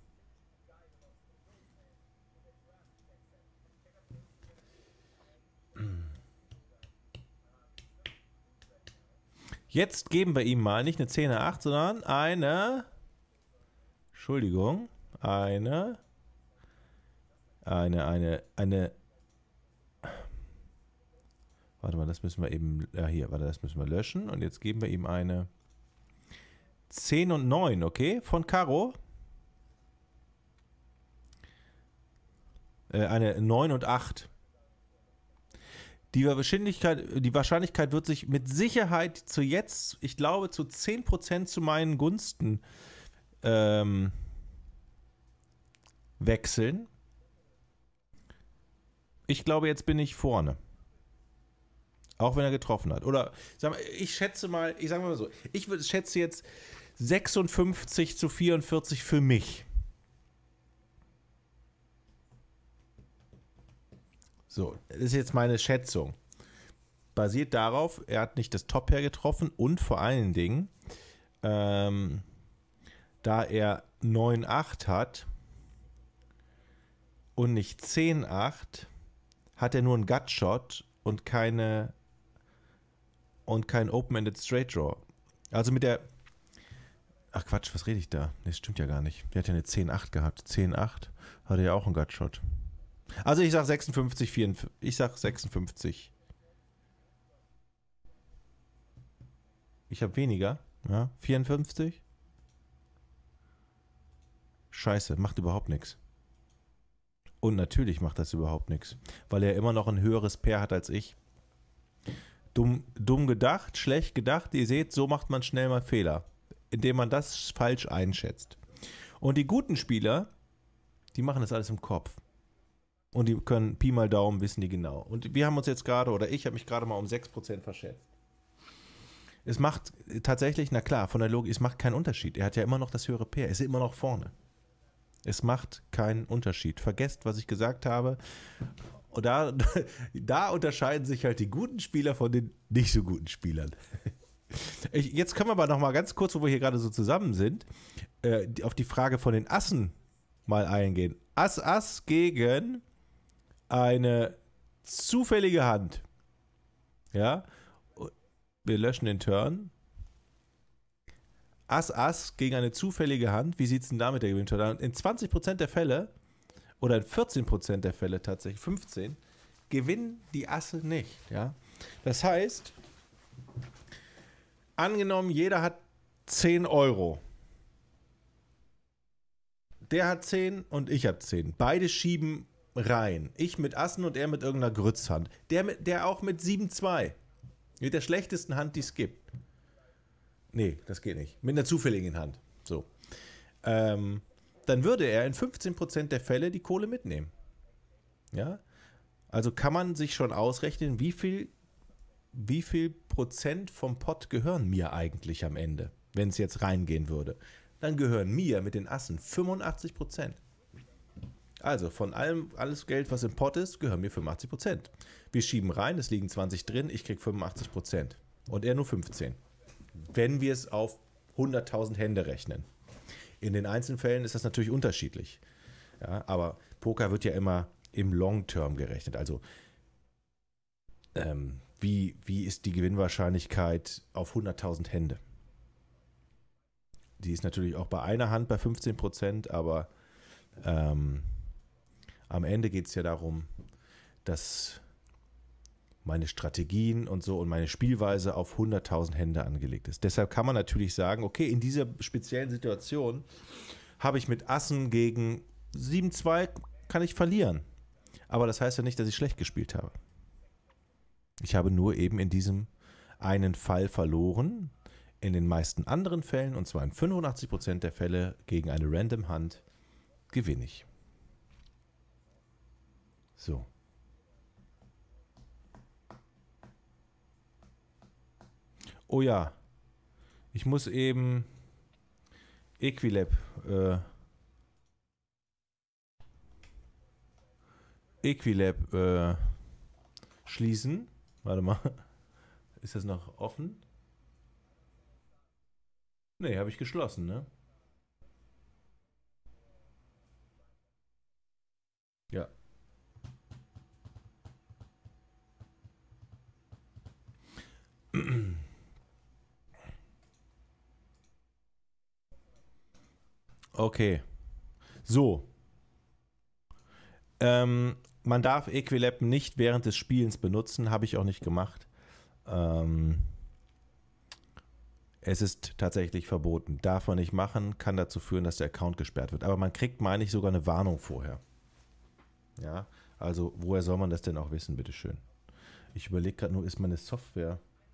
Jetzt geben wir ihm mal nicht eine zehn acht, sondern eine, Entschuldigung, eine, eine, eine, eine, warte mal, das müssen wir eben, ja hier, warte, das müssen wir löschen und jetzt geben wir ihm eine zehn und neun, okay, von Karo. Äh, eine neun und acht. Die Wahrscheinlichkeit, die Wahrscheinlichkeit wird sich mit Sicherheit zu jetzt, ich glaube, zu zehn Prozent zu meinen Gunsten ähm, wechseln. Ich glaube, jetzt bin ich vorne. Auch wenn er getroffen hat. Oder sag mal, ich schätze mal, ich sage mal so, ich schätze jetzt sechsundfünfzig zu vierundvierzig für mich. So, das ist jetzt meine Schätzung. Basiert darauf, er hat nicht das Top-Pair getroffen und vor allen Dingen, ähm, da er neun acht hat und nicht zehn acht, hat er nur einen Gutshot und keine und kein Open-Ended Straight Draw. Also mit der Ach Quatsch, was rede ich da? Nee, das stimmt ja gar nicht. Der hat ja eine zehn acht gehabt. zehn acht hatte ja auch einen Gutshot. Also ich sag sechsundfünfzig, vierundfünfzig. Ich sag sechsundfünfzig. Ich habe weniger. Ja, vierundfünfzig. Scheiße, macht überhaupt nichts. Und natürlich macht das überhaupt nichts, weil er immer noch ein höheres Pair hat als ich. Dumm, dumm gedacht, schlecht gedacht. Ihr seht, so macht man schnell mal Fehler, indem man das falsch einschätzt. Und die guten Spieler, die machen das alles im Kopf. Und die können Pi mal Daumen, wissen die genau. Und wir haben uns jetzt gerade, oder ich habe mich gerade mal um sechs Prozent verschätzt. Es macht tatsächlich, na klar, von der Logik, es macht keinen Unterschied. Er hat ja immer noch das höhere Pair, er ist immer noch vorne. Es macht keinen Unterschied. Vergesst, was ich gesagt habe. Und da, da unterscheiden sich halt die guten Spieler von den nicht so guten Spielern. Ich, jetzt können wir aber noch mal ganz kurz, wo wir hier gerade so zusammen sind, äh, auf die Frage von den Assen mal eingehen. Ass, Ass gegen eine zufällige Hand. Ja, wir löschen den Turn. Ass, Ass gegen eine zufällige Hand. Wie sieht es denn da mit der Gewinnturn aus? In zwanzig Prozent der Fälle, oder in vierzehn Prozent der Fälle tatsächlich, fünfzehn, gewinnen die Asse nicht. Ja? Das heißt, angenommen, jeder hat zehn Euro. Der hat zehn und ich habe zehn. Beide schieben rein. Ich mit Assen und er mit irgendeiner Grützhand. Der, mit, der auch mit sieben zwei. Mit der schlechtesten Hand, die es gibt. Nee, das geht nicht. Mit einer zufälligen Hand. So. Ähm, dann würde er in fünfzehn Prozent der Fälle die Kohle mitnehmen. Ja? Also kann man sich schon ausrechnen, wie viel, wie viel Prozent vom Pot gehören mir eigentlich am Ende, wenn es jetzt reingehen würde. Dann gehören mir mit den Assen fünfundachtzig Prozent. Also von allem, alles Geld, was im Pot ist, gehören mir fünfundachtzig Prozent. Wir schieben rein, es liegen zwanzig drin, ich kriege fünfundachtzig Prozent. Und er nur fünfzehn. Wenn wir es auf hunderttausend Hände rechnen. In den Einzelfällen ist das natürlich unterschiedlich. Ja, aber Poker wird ja immer im Long-Term gerechnet. Also ähm, wie, wie ist die Gewinnwahrscheinlichkeit auf hunderttausend Hände? Die ist natürlich auch bei einer Hand bei fünfzehn Prozent, aber ähm, am Ende geht es ja darum, dass meine Strategien und so und meine Spielweise auf hunderttausend Hände angelegt ist. Deshalb kann man natürlich sagen, okay, in dieser speziellen Situation habe ich mit Assen gegen sieben zwei kann ich verlieren. Aber das heißt ja nicht, dass ich schlecht gespielt habe. Ich habe nur eben in diesem einen Fall verloren. In den meisten anderen Fällen, und zwar in fünfundachtzig Prozent der Fälle gegen eine Random Hand, gewinne ich. So. Oh ja, ich muss eben Equilab äh, Equilab äh, schließen. Warte mal, ist das noch offen? Nee, habe ich geschlossen, ne? Ja. Okay. So. Ähm, man darf Equilab nicht während des Spielens benutzen, habe ich auch nicht gemacht. Ähm, es ist tatsächlich verboten. Darf man nicht machen, kann dazu führen, dass der Account gesperrt wird. Aber man kriegt, meine ich, sogar eine Warnung vorher. Ja, also woher soll man das denn auch wissen, bitteschön? Ich überlege gerade nur, ist meine Software.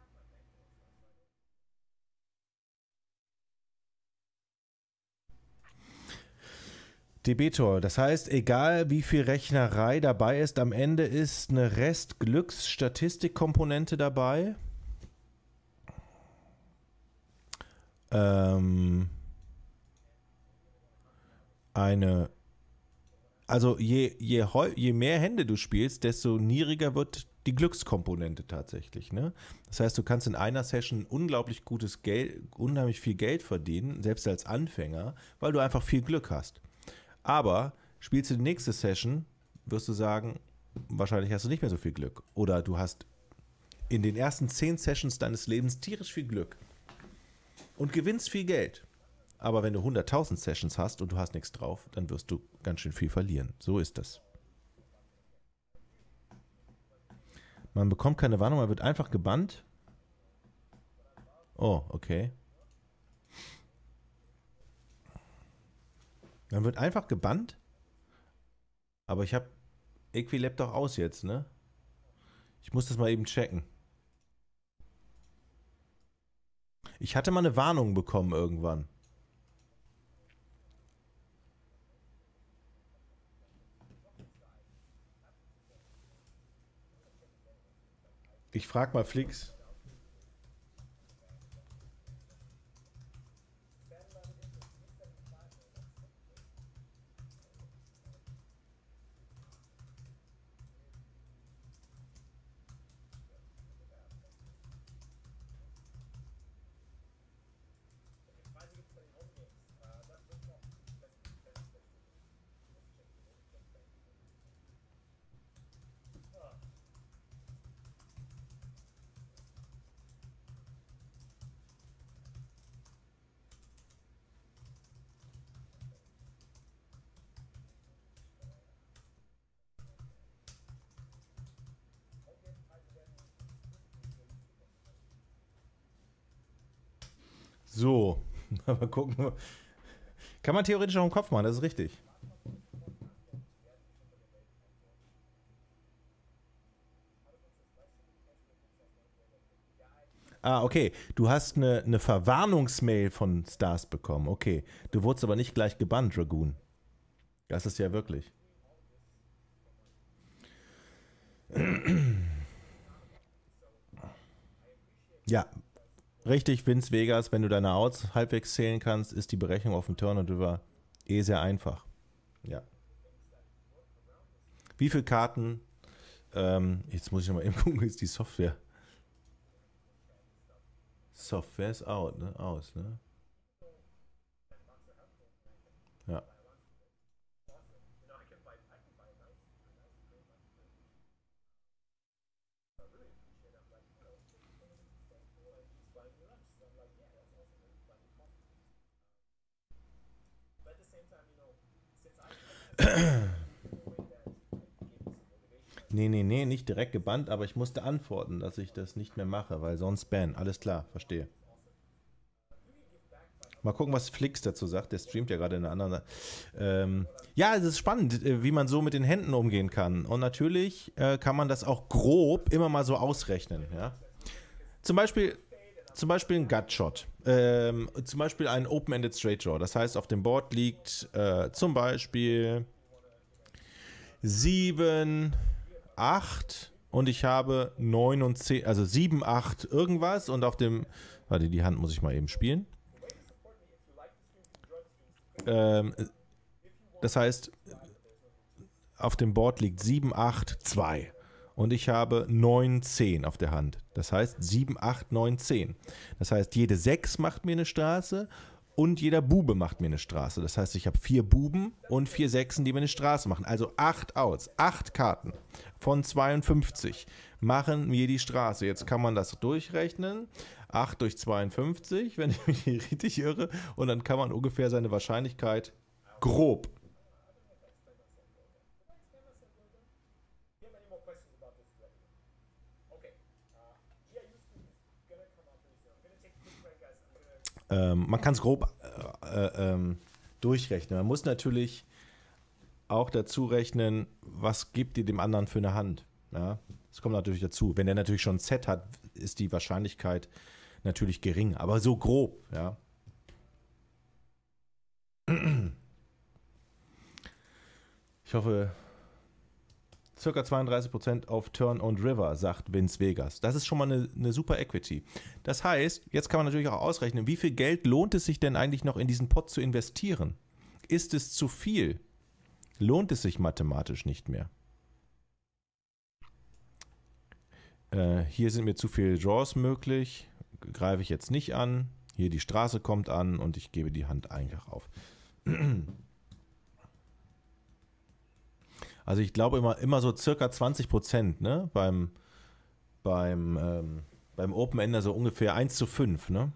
Debitor, das heißt, egal wie viel Rechnerei dabei ist, am Ende ist eine Rest-Glücks-Statistik-Komponente dabei. Ähm, eine, also je, je, je mehr Hände du spielst, desto niedriger wird die Glückskomponente tatsächlich. Ne? Das heißt, du kannst in einer Session unglaublich gutes Geld, unheimlich viel Geld verdienen, selbst als Anfänger, weil du einfach viel Glück hast. Aber spielst du die nächste Session, wirst du sagen, wahrscheinlich hast du nicht mehr so viel Glück. Oder du hast in den ersten zehn Sessions deines Lebens tierisch viel Glück und gewinnst viel Geld. Aber wenn du hunderttausend Sessions hast und du hast nichts drauf, dann wirst du ganz schön viel verlieren. So ist das. Man bekommt keine Warnung, man wird einfach gebannt. Oh, okay. Man wird einfach gebannt. Aber ich habe Equilab doch aus jetzt, ne? Ich muss das mal eben checken. Ich hatte mal eine Warnung bekommen irgendwann. Ich frag mal Flix. So, mal gucken. Kann man theoretisch auch im Kopf machen, das ist richtig. Ah, okay. Du hast eine, eine Verwarnungsmail von Stars bekommen. Okay. Du wurdest aber nicht gleich gebannt, Dragoon. Das ist ja wirklich. Ja, richtig, Vince Vegas, wenn du deine Outs halbwegs zählen kannst, ist die Berechnung auf dem Turn und über eh sehr einfach. Ja. Wie viele Karten? Ähm, jetzt muss ich nochmal eben gucken, wie ist die Software? Software ist out, ne? Aus, ne? Ja. Nee, nee, nee, nicht direkt gebannt, aber ich musste antworten, dass ich das nicht mehr mache, weil sonst ban. Alles klar, verstehe. Mal gucken, was Flix dazu sagt. Der streamt ja gerade in einer anderen. Ähm, ja, es ist spannend, äh, wie man so mit den Händen umgehen kann. Und natürlich äh, kann man das auch grob immer mal so ausrechnen. Ja? Zum Beispiel, zum Beispiel ein Gutshot. Ähm, zum Beispiel ein Open-Ended Straight Draw. Das heißt, auf dem Board liegt äh, zum Beispiel sieben, acht und ich habe neun und zehn, also sieben, acht irgendwas und auf dem, warte, die Hand muss ich mal eben spielen. Ähm, das heißt, auf dem Board liegt sieben, acht, zwei. Und ich habe neun, zehn auf der Hand. Das heißt sieben, acht, neun, zehn. Das heißt, jede sechs macht mir eine Straße und jeder Bube macht mir eine Straße. Das heißt, ich habe vier Buben und vier Sechsen, die mir eine Straße machen. Also acht Outs, acht Karten von zweiundfünfzig machen mir die Straße. Jetzt kann man das durchrechnen. acht durch zweiundfünfzig, wenn ich mich nicht richtig irre. Und dann kann man ungefähr seine Wahrscheinlichkeit grob. Ähm, man kann es grob äh, äh, ähm, durchrechnen. Man muss natürlich auch dazu rechnen, was gibt ihr dem anderen für eine Hand. Ja, das kommt natürlich dazu. Wenn er natürlich schon ein Set hat, ist die Wahrscheinlichkeit natürlich gering, aber so grob, ja. Ich hoffe, circa zweiunddreißig Prozent auf Turn und River, sagt Vince Vegas. Das ist schon mal eine, eine super Equity. Das heißt, jetzt kann man natürlich auch ausrechnen, wie viel Geld lohnt es sich denn eigentlich noch in diesen Pot zu investieren? Ist es zu viel? Lohnt es sich mathematisch nicht mehr? Äh, hier sind mir zu viele Draws möglich. Greife ich jetzt nicht an. Hier die Straße kommt an und ich gebe die Hand einfach auf. Also ich glaube immer, immer so circa zwanzig Prozent, ne? Beim, beim, ähm, beim Open Ender so ungefähr eins zu fünf, ne?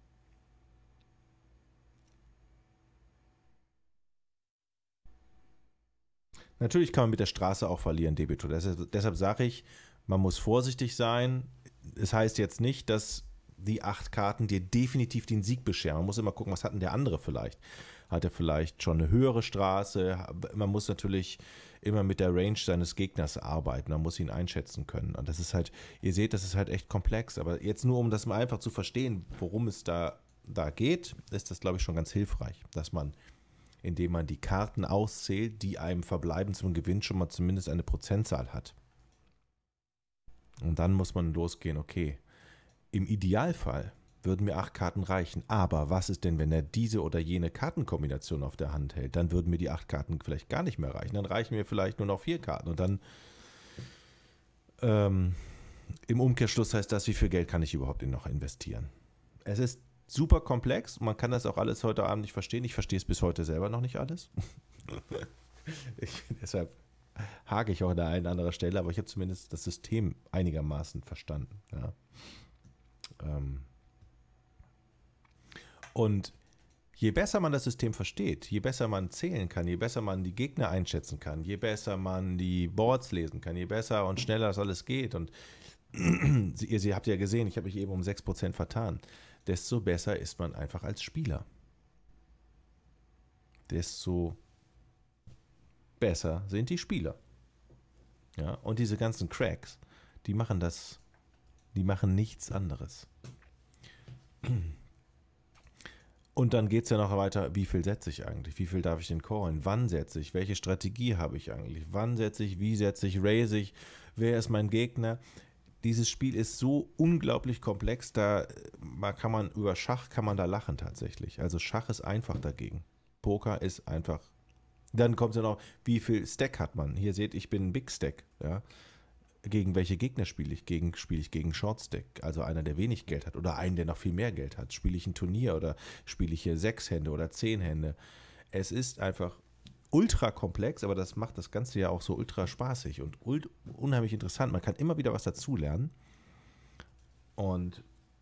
Natürlich kann man mit der Straße auch verlieren, Debitor. Deshalb, deshalb sage ich, man muss vorsichtig sein. Es heißt jetzt nicht, dass die acht Karten dir definitiv den Sieg bescheren. Man muss immer gucken, was hat denn der andere vielleicht? Hat er vielleicht schon eine höhere Straße? Man muss natürlich immer mit der Range seines Gegners arbeiten. Man muss ihn einschätzen können. Und das ist halt, ihr seht, das ist halt echt komplex. Aber jetzt nur, um das mal einfach zu verstehen, worum es da, da geht, ist das, glaube ich, schon ganz hilfreich, dass man, indem man die Karten auszählt, die einem verbleiben zum Gewinn, schon mal zumindest eine Prozentzahl hat. Und dann muss man losgehen, okay, im Idealfall würden mir acht Karten reichen. Aber was ist denn, wenn er diese oder jene Kartenkombination auf der Hand hält? Dann würden mir die acht Karten vielleicht gar nicht mehr reichen. Dann reichen mir vielleicht nur noch vier Karten. Und dann ähm, im Umkehrschluss heißt das, wie viel Geld kann ich überhaupt in noch investieren? Es ist super komplex. Man kann das auch alles heute Abend nicht verstehen. Ich verstehe es bis heute selber noch nicht alles. ich, deshalb hake ich auch an der einen oder anderen Stelle, aber ich habe zumindest das System einigermaßen verstanden. Ja. Ähm, Und je besser man das System versteht, je besser man zählen kann, je besser man die Gegner einschätzen kann, je besser man die Boards lesen kann, je besser und schneller das alles geht, und ihr, ihr habt ja gesehen, ich habe mich eben um sechs Prozent vertan, desto besser ist man einfach als Spieler. Desto besser sind die Spieler. Ja, und diese ganzen Cracks, die machen das, die machen nichts anderes. Und dann geht es ja noch weiter, wie viel setze ich eigentlich? Wie viel darf ich denn callen? Wann setze ich? Welche Strategie habe ich eigentlich? Wann setze ich? Wie setze ich? Raise ich? Wer ist mein Gegner? Dieses Spiel ist so unglaublich komplex, da kann man über Schach kann man da lachen tatsächlich. Also Schach ist einfach dagegen. Poker ist einfach. Dann kommt ja noch, wie viel Stack hat man? Hier seht, ich bin ein Big Stack. Ja? Gegen welche Gegner spiele ich? Gegen, spiele ich gegen Short Stack, also einer, der wenig Geld hat, oder einen, der noch viel mehr Geld hat? Spiele ich ein Turnier oder spiele ich hier sechs Hände oder zehn Hände? Es ist einfach ultra komplex, aber das macht das Ganze ja auch so ultra spaßig und ult, unheimlich interessant. Man kann immer wieder was dazulernen. Und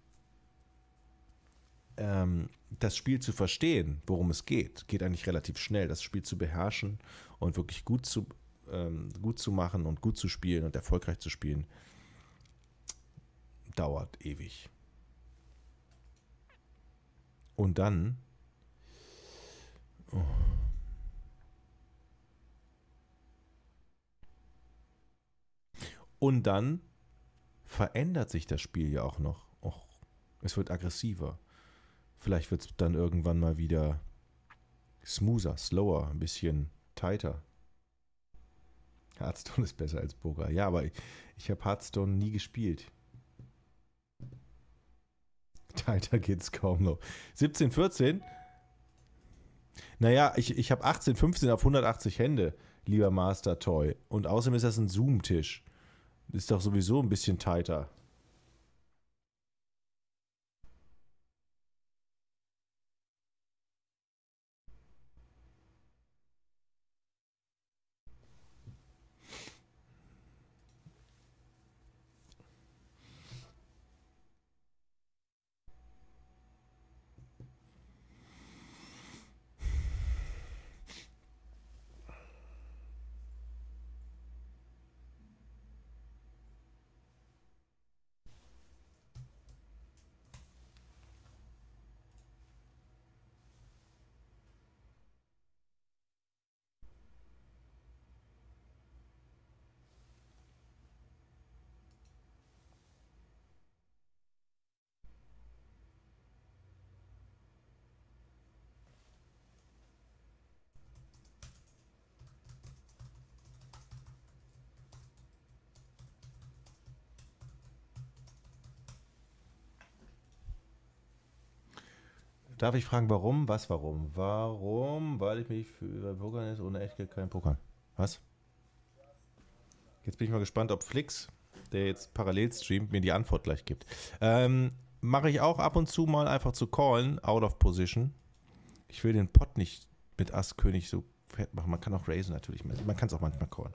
ähm, das Spiel zu verstehen, worum es geht, geht eigentlich relativ schnell. Das Spiel zu beherrschen und wirklich gut zu ähm, gut zu machen und gut zu spielen und erfolgreich zu spielen, dauert ewig. Und dann oh. Und dann verändert sich das Spiel ja auch noch. Och, es wird aggressiver. Vielleicht wird es dann irgendwann mal wieder smoother, slower, ein bisschen tighter. Hearthstone ist besser als Poker. Ja, aber ich, ich habe Hearthstone nie gespielt. Tighter geht's kaum noch. siebzehn vierzehn? Naja, ich, ich habe achtzehn fünfzehn auf hundertachtzig Hände, lieber Master Toy. Und außerdem ist das ein Zoom-Tisch. Ist doch sowieso ein bisschen tighter. Darf ich fragen, warum? Was, warum? Warum? Weil ich mich für Pokern ist ohne Echtgeld kein Pokern. Was? Jetzt bin ich mal gespannt, ob Flix, der jetzt parallel streamt, mir die Antwort gleich gibt. Ähm, mache ich auch ab und zu mal einfach zu callen, out of position. Ich will den Pot nicht mit Ass König so fett machen. Man kann auch raisen natürlich. Man kann es auch manchmal callen.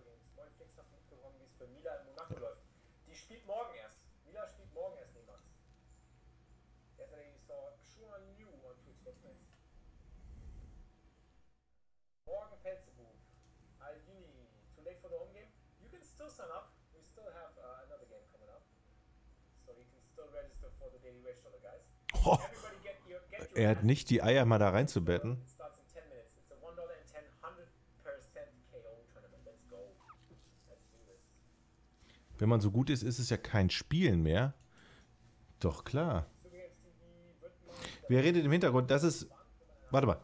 Die spielt morgen erst. Mila spielt morgen erst neben uns. Yesterday you saw Xuan Liu on Twitch. That's nice. Morgen Pelzebub. Al Uni. Too late for the home game? You can still sign up. We still have uh, another game coming up. So you can still register for the Daily Race Show, guys. Oh, er hat nicht die Eier, mal da reinzubetten. Wenn man so gut ist, ist es ja kein Spielen mehr. Doch, klar. Wer redet im Hintergrund? Das ist... Warte mal.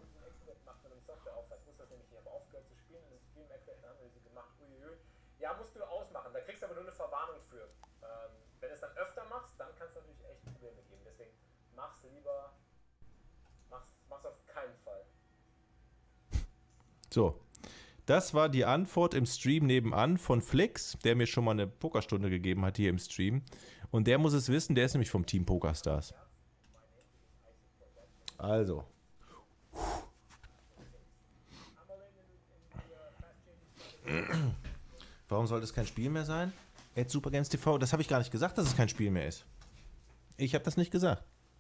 Ja, musst du ausmachen. Da kriegst du aber nur eine Verwarnung für. Ähm, wenn du es dann öfter machst, dann kann es natürlich echt Probleme geben. Deswegen mach's lieber... Mach's, mach's auf keinen Fall. So. Das war die Antwort im Stream nebenan von Flix, der mir schon mal eine Pokerstunde gegeben hat hier im Stream. Und der muss es wissen, der ist nämlich vom Team Pokerstars. Also. Warum sollte es kein Spiel mehr sein? At Super Games T V, das habe ich gar nicht gesagt, dass es kein Spiel mehr ist. Ich habe das nicht gesagt.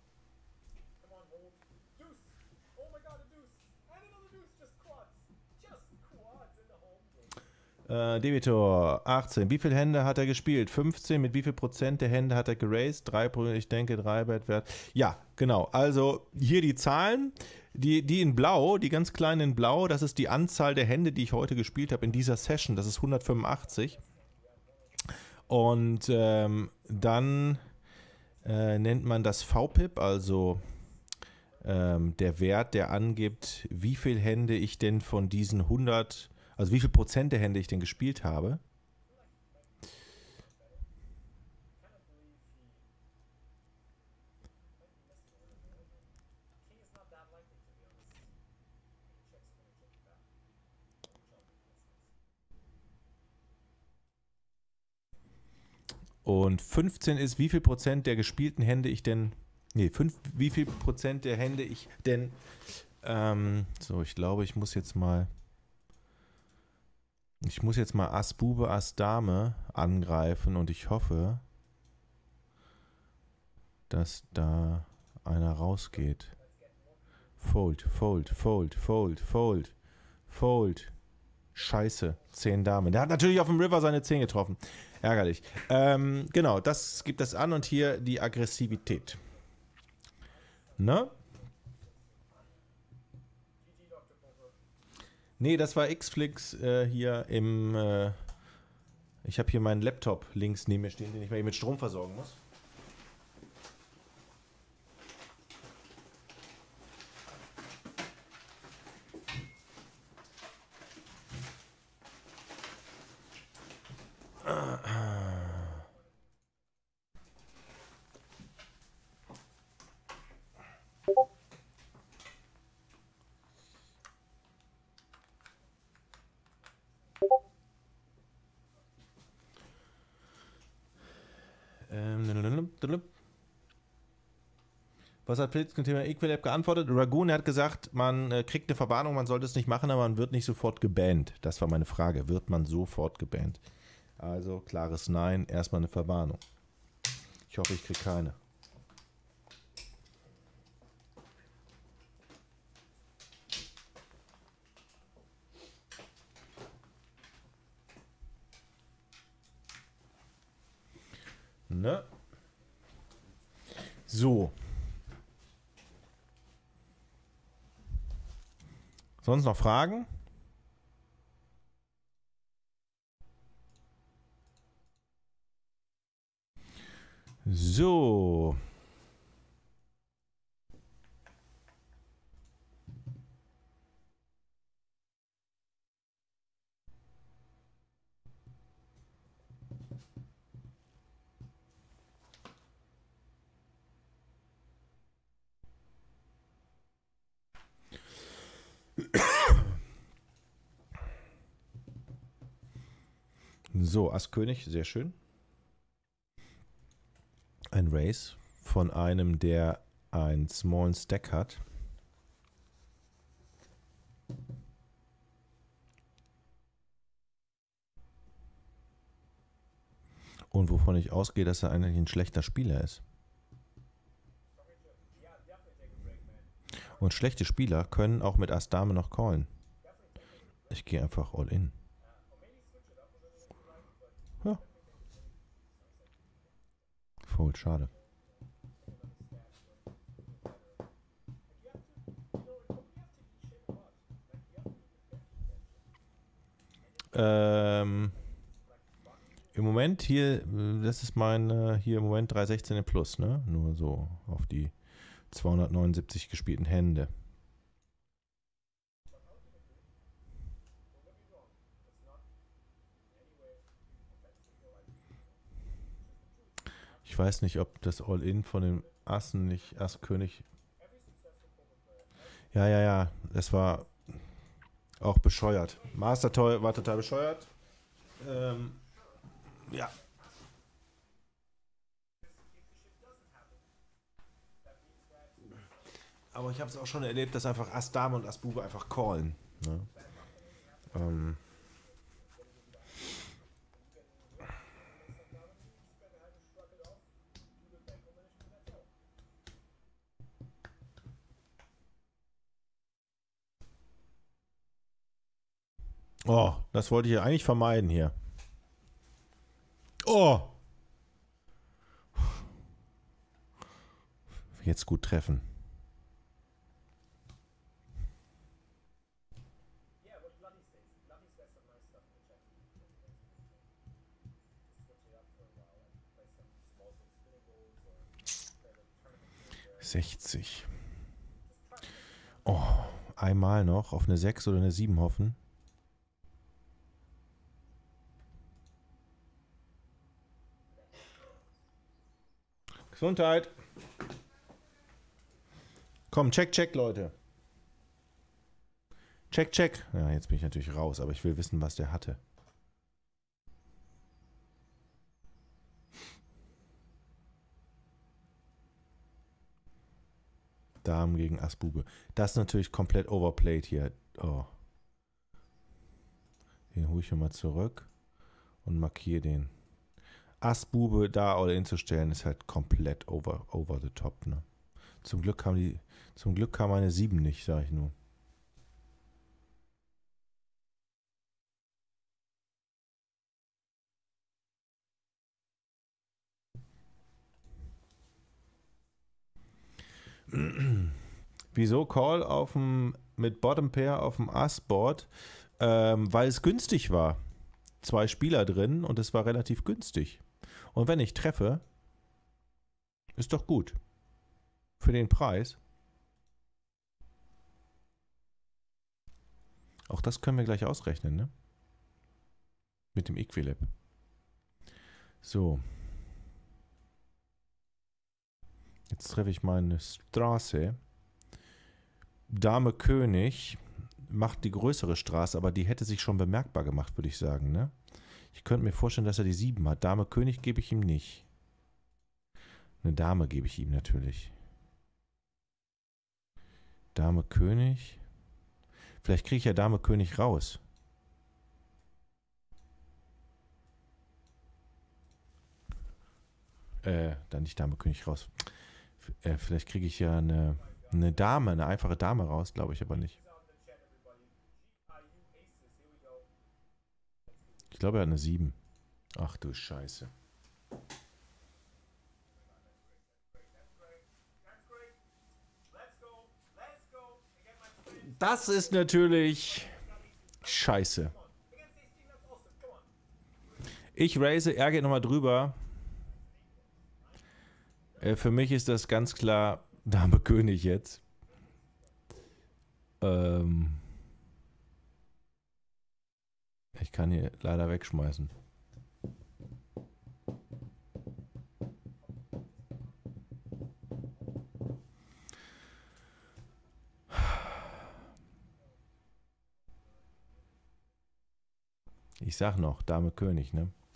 Äh, Debitor, achtzehn. Wie viele Hände hat er gespielt? fünfzehn. Mit wie viel Prozent der Hände hat er geraced? drei, ich denke, drei Bettwert. Ja, genau. Also hier die Zahlen. Die, die in Blau, die ganz kleinen in Blau, das ist die Anzahl der Hände, die ich heute gespielt habe in dieser Session. Das ist hundertfünfundachtzig. Und ähm, dann äh, nennt man das V P I P, also ähm, der Wert, der angibt, wie viele Hände ich denn von diesen hundert, also wie viel Prozent der Hände ich denn gespielt habe. Und fünfzehn ist, wie viel Prozent der gespielten Hände ich denn, nee, fünf, wie viel Prozent der Hände ich denn, ähm, so, ich glaube, ich muss jetzt mal, ich muss jetzt mal Ass Bube, Ass Dame angreifen und ich hoffe, dass da einer rausgeht. Fold, fold, fold, fold, fold, fold. Scheiße, zehn Dame. Der hat natürlich auf dem River seine zehn getroffen. Ärgerlich. Ähm, genau, das gibt das an und hier die Aggressivität. Ne? Nee, das war X-Flix äh, hier im... Äh, ich habe hier meinen Laptop links neben mir stehen, den ich mal hier mit Strom versorgen muss. Was hat Felix zum Thema Equilab geantwortet? Ragoon hat gesagt, man äh, kriegt eine Verwarnung, man sollte es nicht machen, aber man wird nicht sofort gebannt. Das war meine Frage. Wird man sofort gebannt? Also klares Nein, erstmal eine Verwarnung. Ich hoffe, ich kriege keine. Ne? So. Sonst noch Fragen? So. So, Ass König, sehr schön. Ein Race von einem, der einen smallen Stack hat. Und wovon ich ausgehe, dass er eigentlich ein schlechter Spieler ist. Und schlechte Spieler können auch mit Ass Dame noch callen. Ich gehe einfach all in. Ja. Fold, schade. Ähm, Im Moment hier, das ist mein, äh, hier im Moment drei sechzehn plus, ne? Nur so auf die zweihundertneunundsiebzig gespielten Hände. Ich weiß nicht, ob das All-In von den Assen nicht, Ass-König. Ja, ja, ja, es war auch bescheuert. Master Toy war total bescheuert. Ähm, ja. Aber ich habe es auch schon erlebt, dass einfach Ass Dame und Ass Bube einfach callen. Ne? Ähm. Oh, das wollte ich ja eigentlich vermeiden hier. Oh! Jetzt gut treffen. sechzig. Oh, einmal noch auf eine sechs oder eine sieben hoffen. Gesundheit. Komm, check, check, Leute. Check, check. Ja, jetzt bin ich natürlich raus, aber ich will wissen, was der hatte. Damen gegen Ass Bube. Das ist natürlich komplett overplayed hier. Oh. Den hole ich nochmal zurück und markiere den. Ass Bube da all in zu stellen, ist halt komplett over, over the top. Ne? Zum Glück kam die, zum Glück kam eine sieben nicht, sage ich nur. Wieso Call auf dem, mit Bottom Pair auf dem Ass-Board? Ähm, weil es günstig war. Zwei Spieler drin und es war relativ günstig. Und wenn ich treffe, ist doch gut. Für den Preis. Auch das können wir gleich ausrechnen, ne? Mit dem Equilib. So. Jetzt treffe ich meine Straße. Dame König macht die größere Straße, aber die hätte sich schon bemerkbar gemacht, würde ich sagen, ne? Ich könnte mir vorstellen, dass er die sieben hat. Dame König gebe ich ihm nicht. Eine Dame gebe ich ihm natürlich. Dame König. Vielleicht kriege ich ja Dame König raus. Äh, dann nicht Dame König raus. Äh, vielleicht kriege ich ja eine, eine Dame, eine einfache Dame raus, glaube ich aber nicht. Ich glaube, er hat eine sieben. Ach du Scheiße. Das ist natürlich scheiße. Ich raise, er geht nochmal drüber. Äh, für mich ist das ganz klar Dame König jetzt. Ähm ich kann hier leider wegschmeißen. Ich sag noch, Dame König, ne?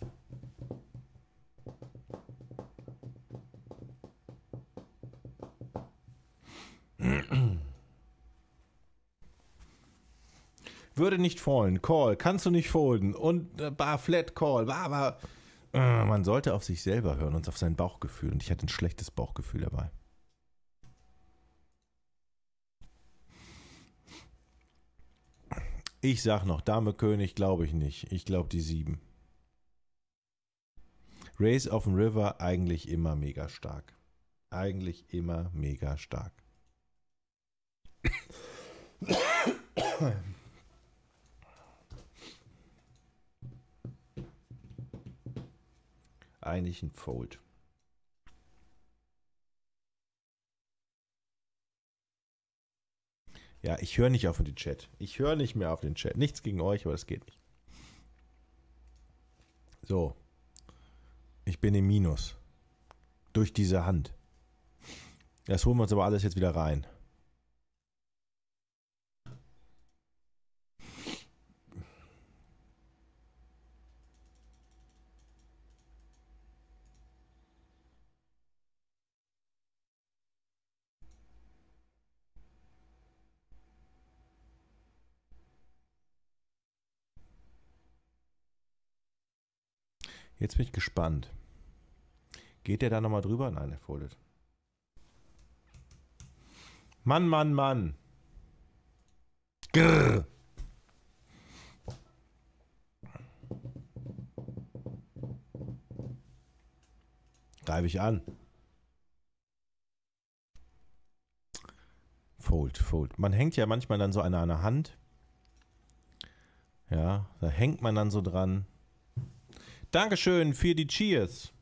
Würde nicht fallen. Call. Kannst du nicht folden. Und äh, bar flat call. Bar, bar. Äh, man sollte auf sich selber hören und auf sein Bauchgefühl. Und ich hatte ein schlechtes Bauchgefühl dabei. Ich sag noch, Dame König glaube ich nicht. Ich glaube die sieben. Race auf dem River eigentlich immer mega stark. Eigentlich immer mega stark. Eigentlich ein Fold. Ja, ich höre nicht auf den Chat. Ich höre nicht mehr auf den Chat. Nichts gegen euch, aber das geht nicht. So. Ich bin im Minus. Durch diese Hand. Das holen wir uns aber alles jetzt wieder rein. Jetzt bin ich gespannt. Geht der da nochmal drüber? Nein, er foldet. Mann, Mann, Mann. Grrr. Greife ich an. Fold, fold. Man hängt ja manchmal dann so an einer Hand. Ja, da hängt man dann so dran. Dankeschön für die Cheers.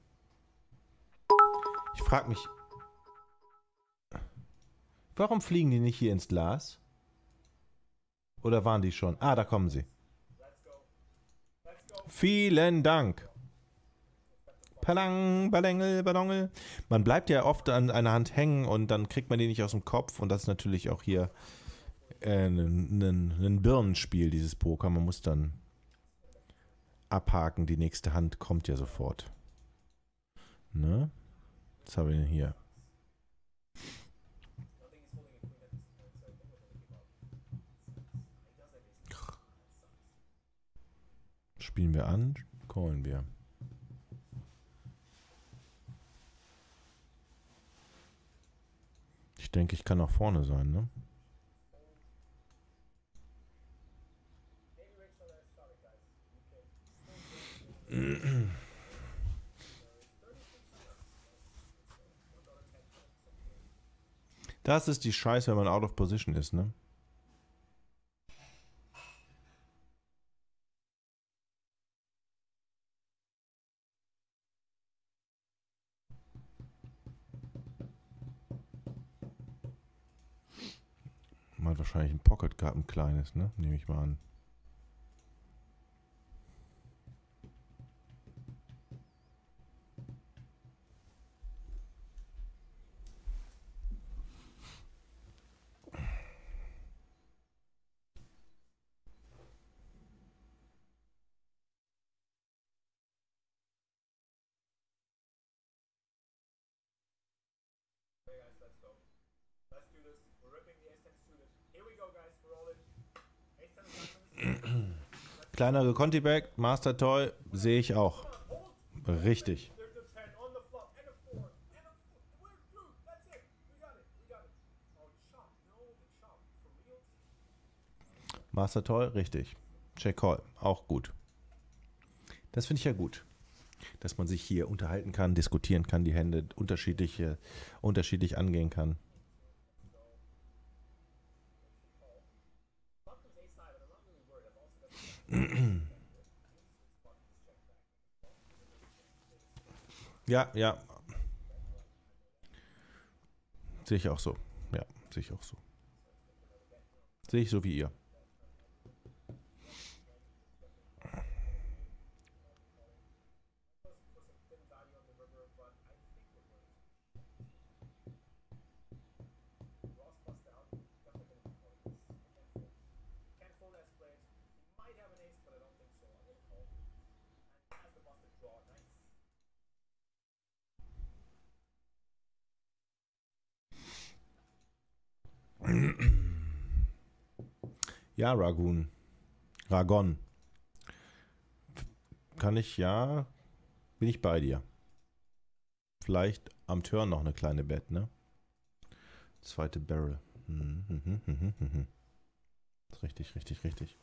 Ich frage mich, warum fliegen die nicht hier ins Glas? Oder waren die schon? Ah, da kommen sie. Vielen Dank. Palang, Balengel, Ballongel. Man bleibt ja oft an einer Hand hängen und dann kriegt man die nicht aus dem Kopf. Und das ist natürlich auch hier äh, ein, ein, ein Birnenspiel, dieses Poker. Man muss dann abhaken. Die nächste Hand kommt ja sofort. Ne? Was habe ich denn hier? Spielen wir an, callen wir. Ich denke, ich kann nach vorne sein, ne? Das ist die Scheiße, wenn man out of position ist, ne? Man hat wahrscheinlich ein Pocket gehabt, ein kleines, ne? Nehme ich mal an. Kleinere Conti-Bag, Master Toy, sehe ich auch. Richtig. Master Toy, richtig. Check Call, auch gut. Das finde ich ja gut. Dass man sich hier unterhalten kann, diskutieren kann, die Hände unterschiedlich, äh, unterschiedlich angehen kann. Ja, ja. Sehe ich auch so. Ja, sehe ich auch so. Sehe ich so wie ihr. Ja, Ragun. Ragon. Kann ich, ja, bin ich bei dir. Vielleicht am Turn noch eine kleine Bet, ne? Zweite Barrel. Hm, hm, hm, hm, hm, hm. Richtig, richtig, richtig.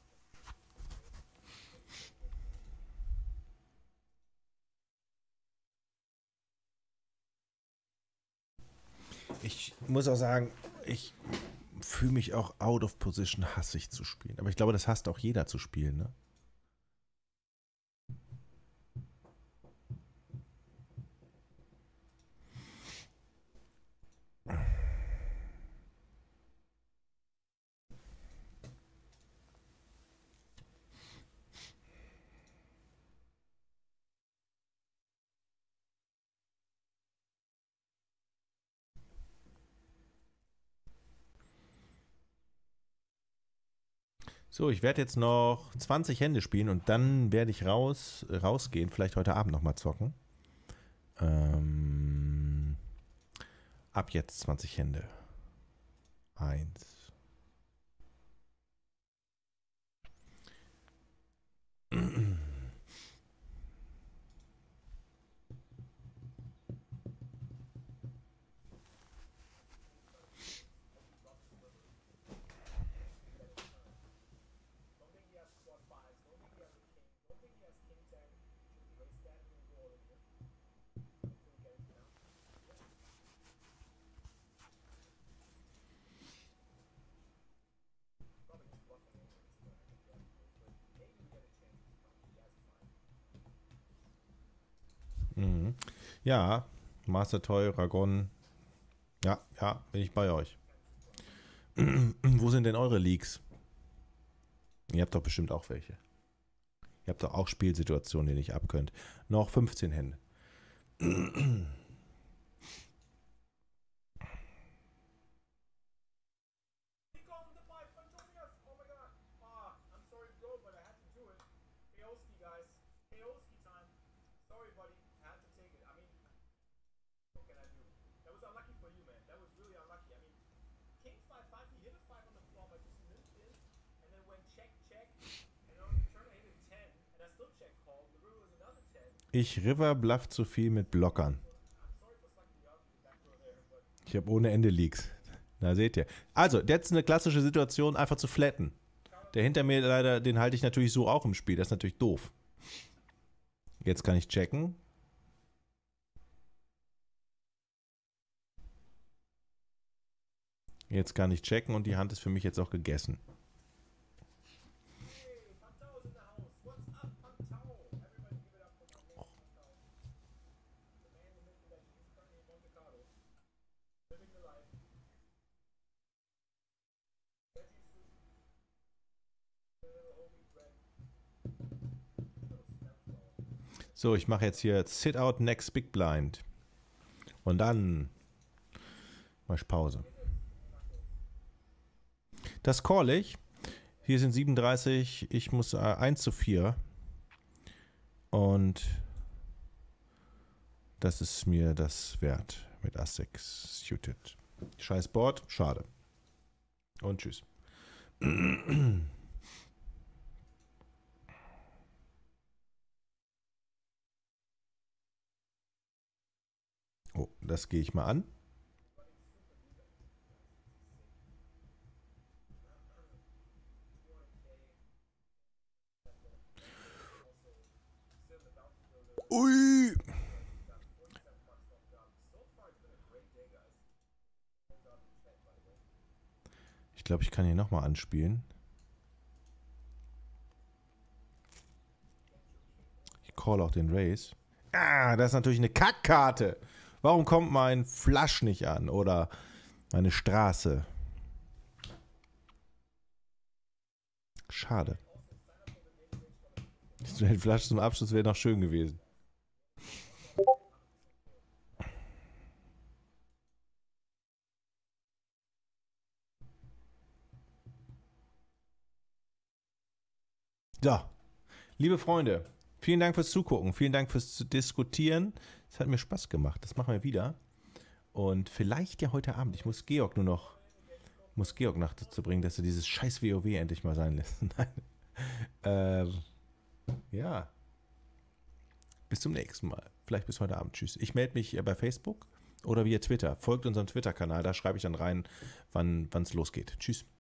Ich muss auch sagen, ich fühle mich auch out of position, hassig zu spielen. Aber ich glaube, das hasst auch jeder zu spielen, ne? So, ich werde jetzt noch zwanzig Hände spielen und dann werde ich raus, rausgehen, vielleicht heute Abend nochmal zocken. Ähm, ab jetzt zwanzig Hände. Eins. Mhm. Ja, Master Toy, Ragon. Ja, ja, bin ich bei euch. Wo sind denn eure Leaks? Ihr habt doch bestimmt auch welche. Ihr habt doch auch Spielsituationen, die ihr nicht abkönnt. Noch fünfzehn Hände. Ich River bluff zu viel mit Blockern. Ich habe ohne Ende Leaks. Da seht ihr. Also, jetzt eine klassische Situation, einfach zu flatten. Der hinter mir leider, den halte ich natürlich so auch im Spiel. Das ist natürlich doof. Jetzt kann ich checken. Jetzt kann ich checken und die Hand ist für mich jetzt auch gegessen. So, ich mache jetzt hier Sit Out Next Big Blind. Und dann mache ich Pause. Das call ich. Hier sind siebenunddreißig. Ich muss äh, eins zu vier. Und das ist mir das wert mit Ass sechs suited. Scheiß Board, schade. Und tschüss. Oh, das gehe ich mal an. Ui! Ich glaube, ich kann hier nochmal anspielen. Ich call auch den Race. Ah, das ist natürlich eine Kackkarte. Warum kommt mein Flush nicht an? Oder meine Straße? Schade. Den Flush zum Abschluss wäre noch schön gewesen. So, liebe Freunde, vielen Dank fürs Zugucken, vielen Dank fürs Diskutieren. Es hat mir Spaß gemacht, das machen wir wieder. Und vielleicht ja heute Abend, ich muss Georg nur noch, muss Georg noch dazu bringen, dass er dieses scheiß WoW endlich mal sein lässt. Nein. ähm, ja. Bis zum nächsten Mal. Vielleicht bis heute Abend. Tschüss. Ich melde mich bei Facebook oder via Twitter. Folgt unserem Twitter-Kanal. Da schreibe ich dann rein, wann es losgeht. Tschüss.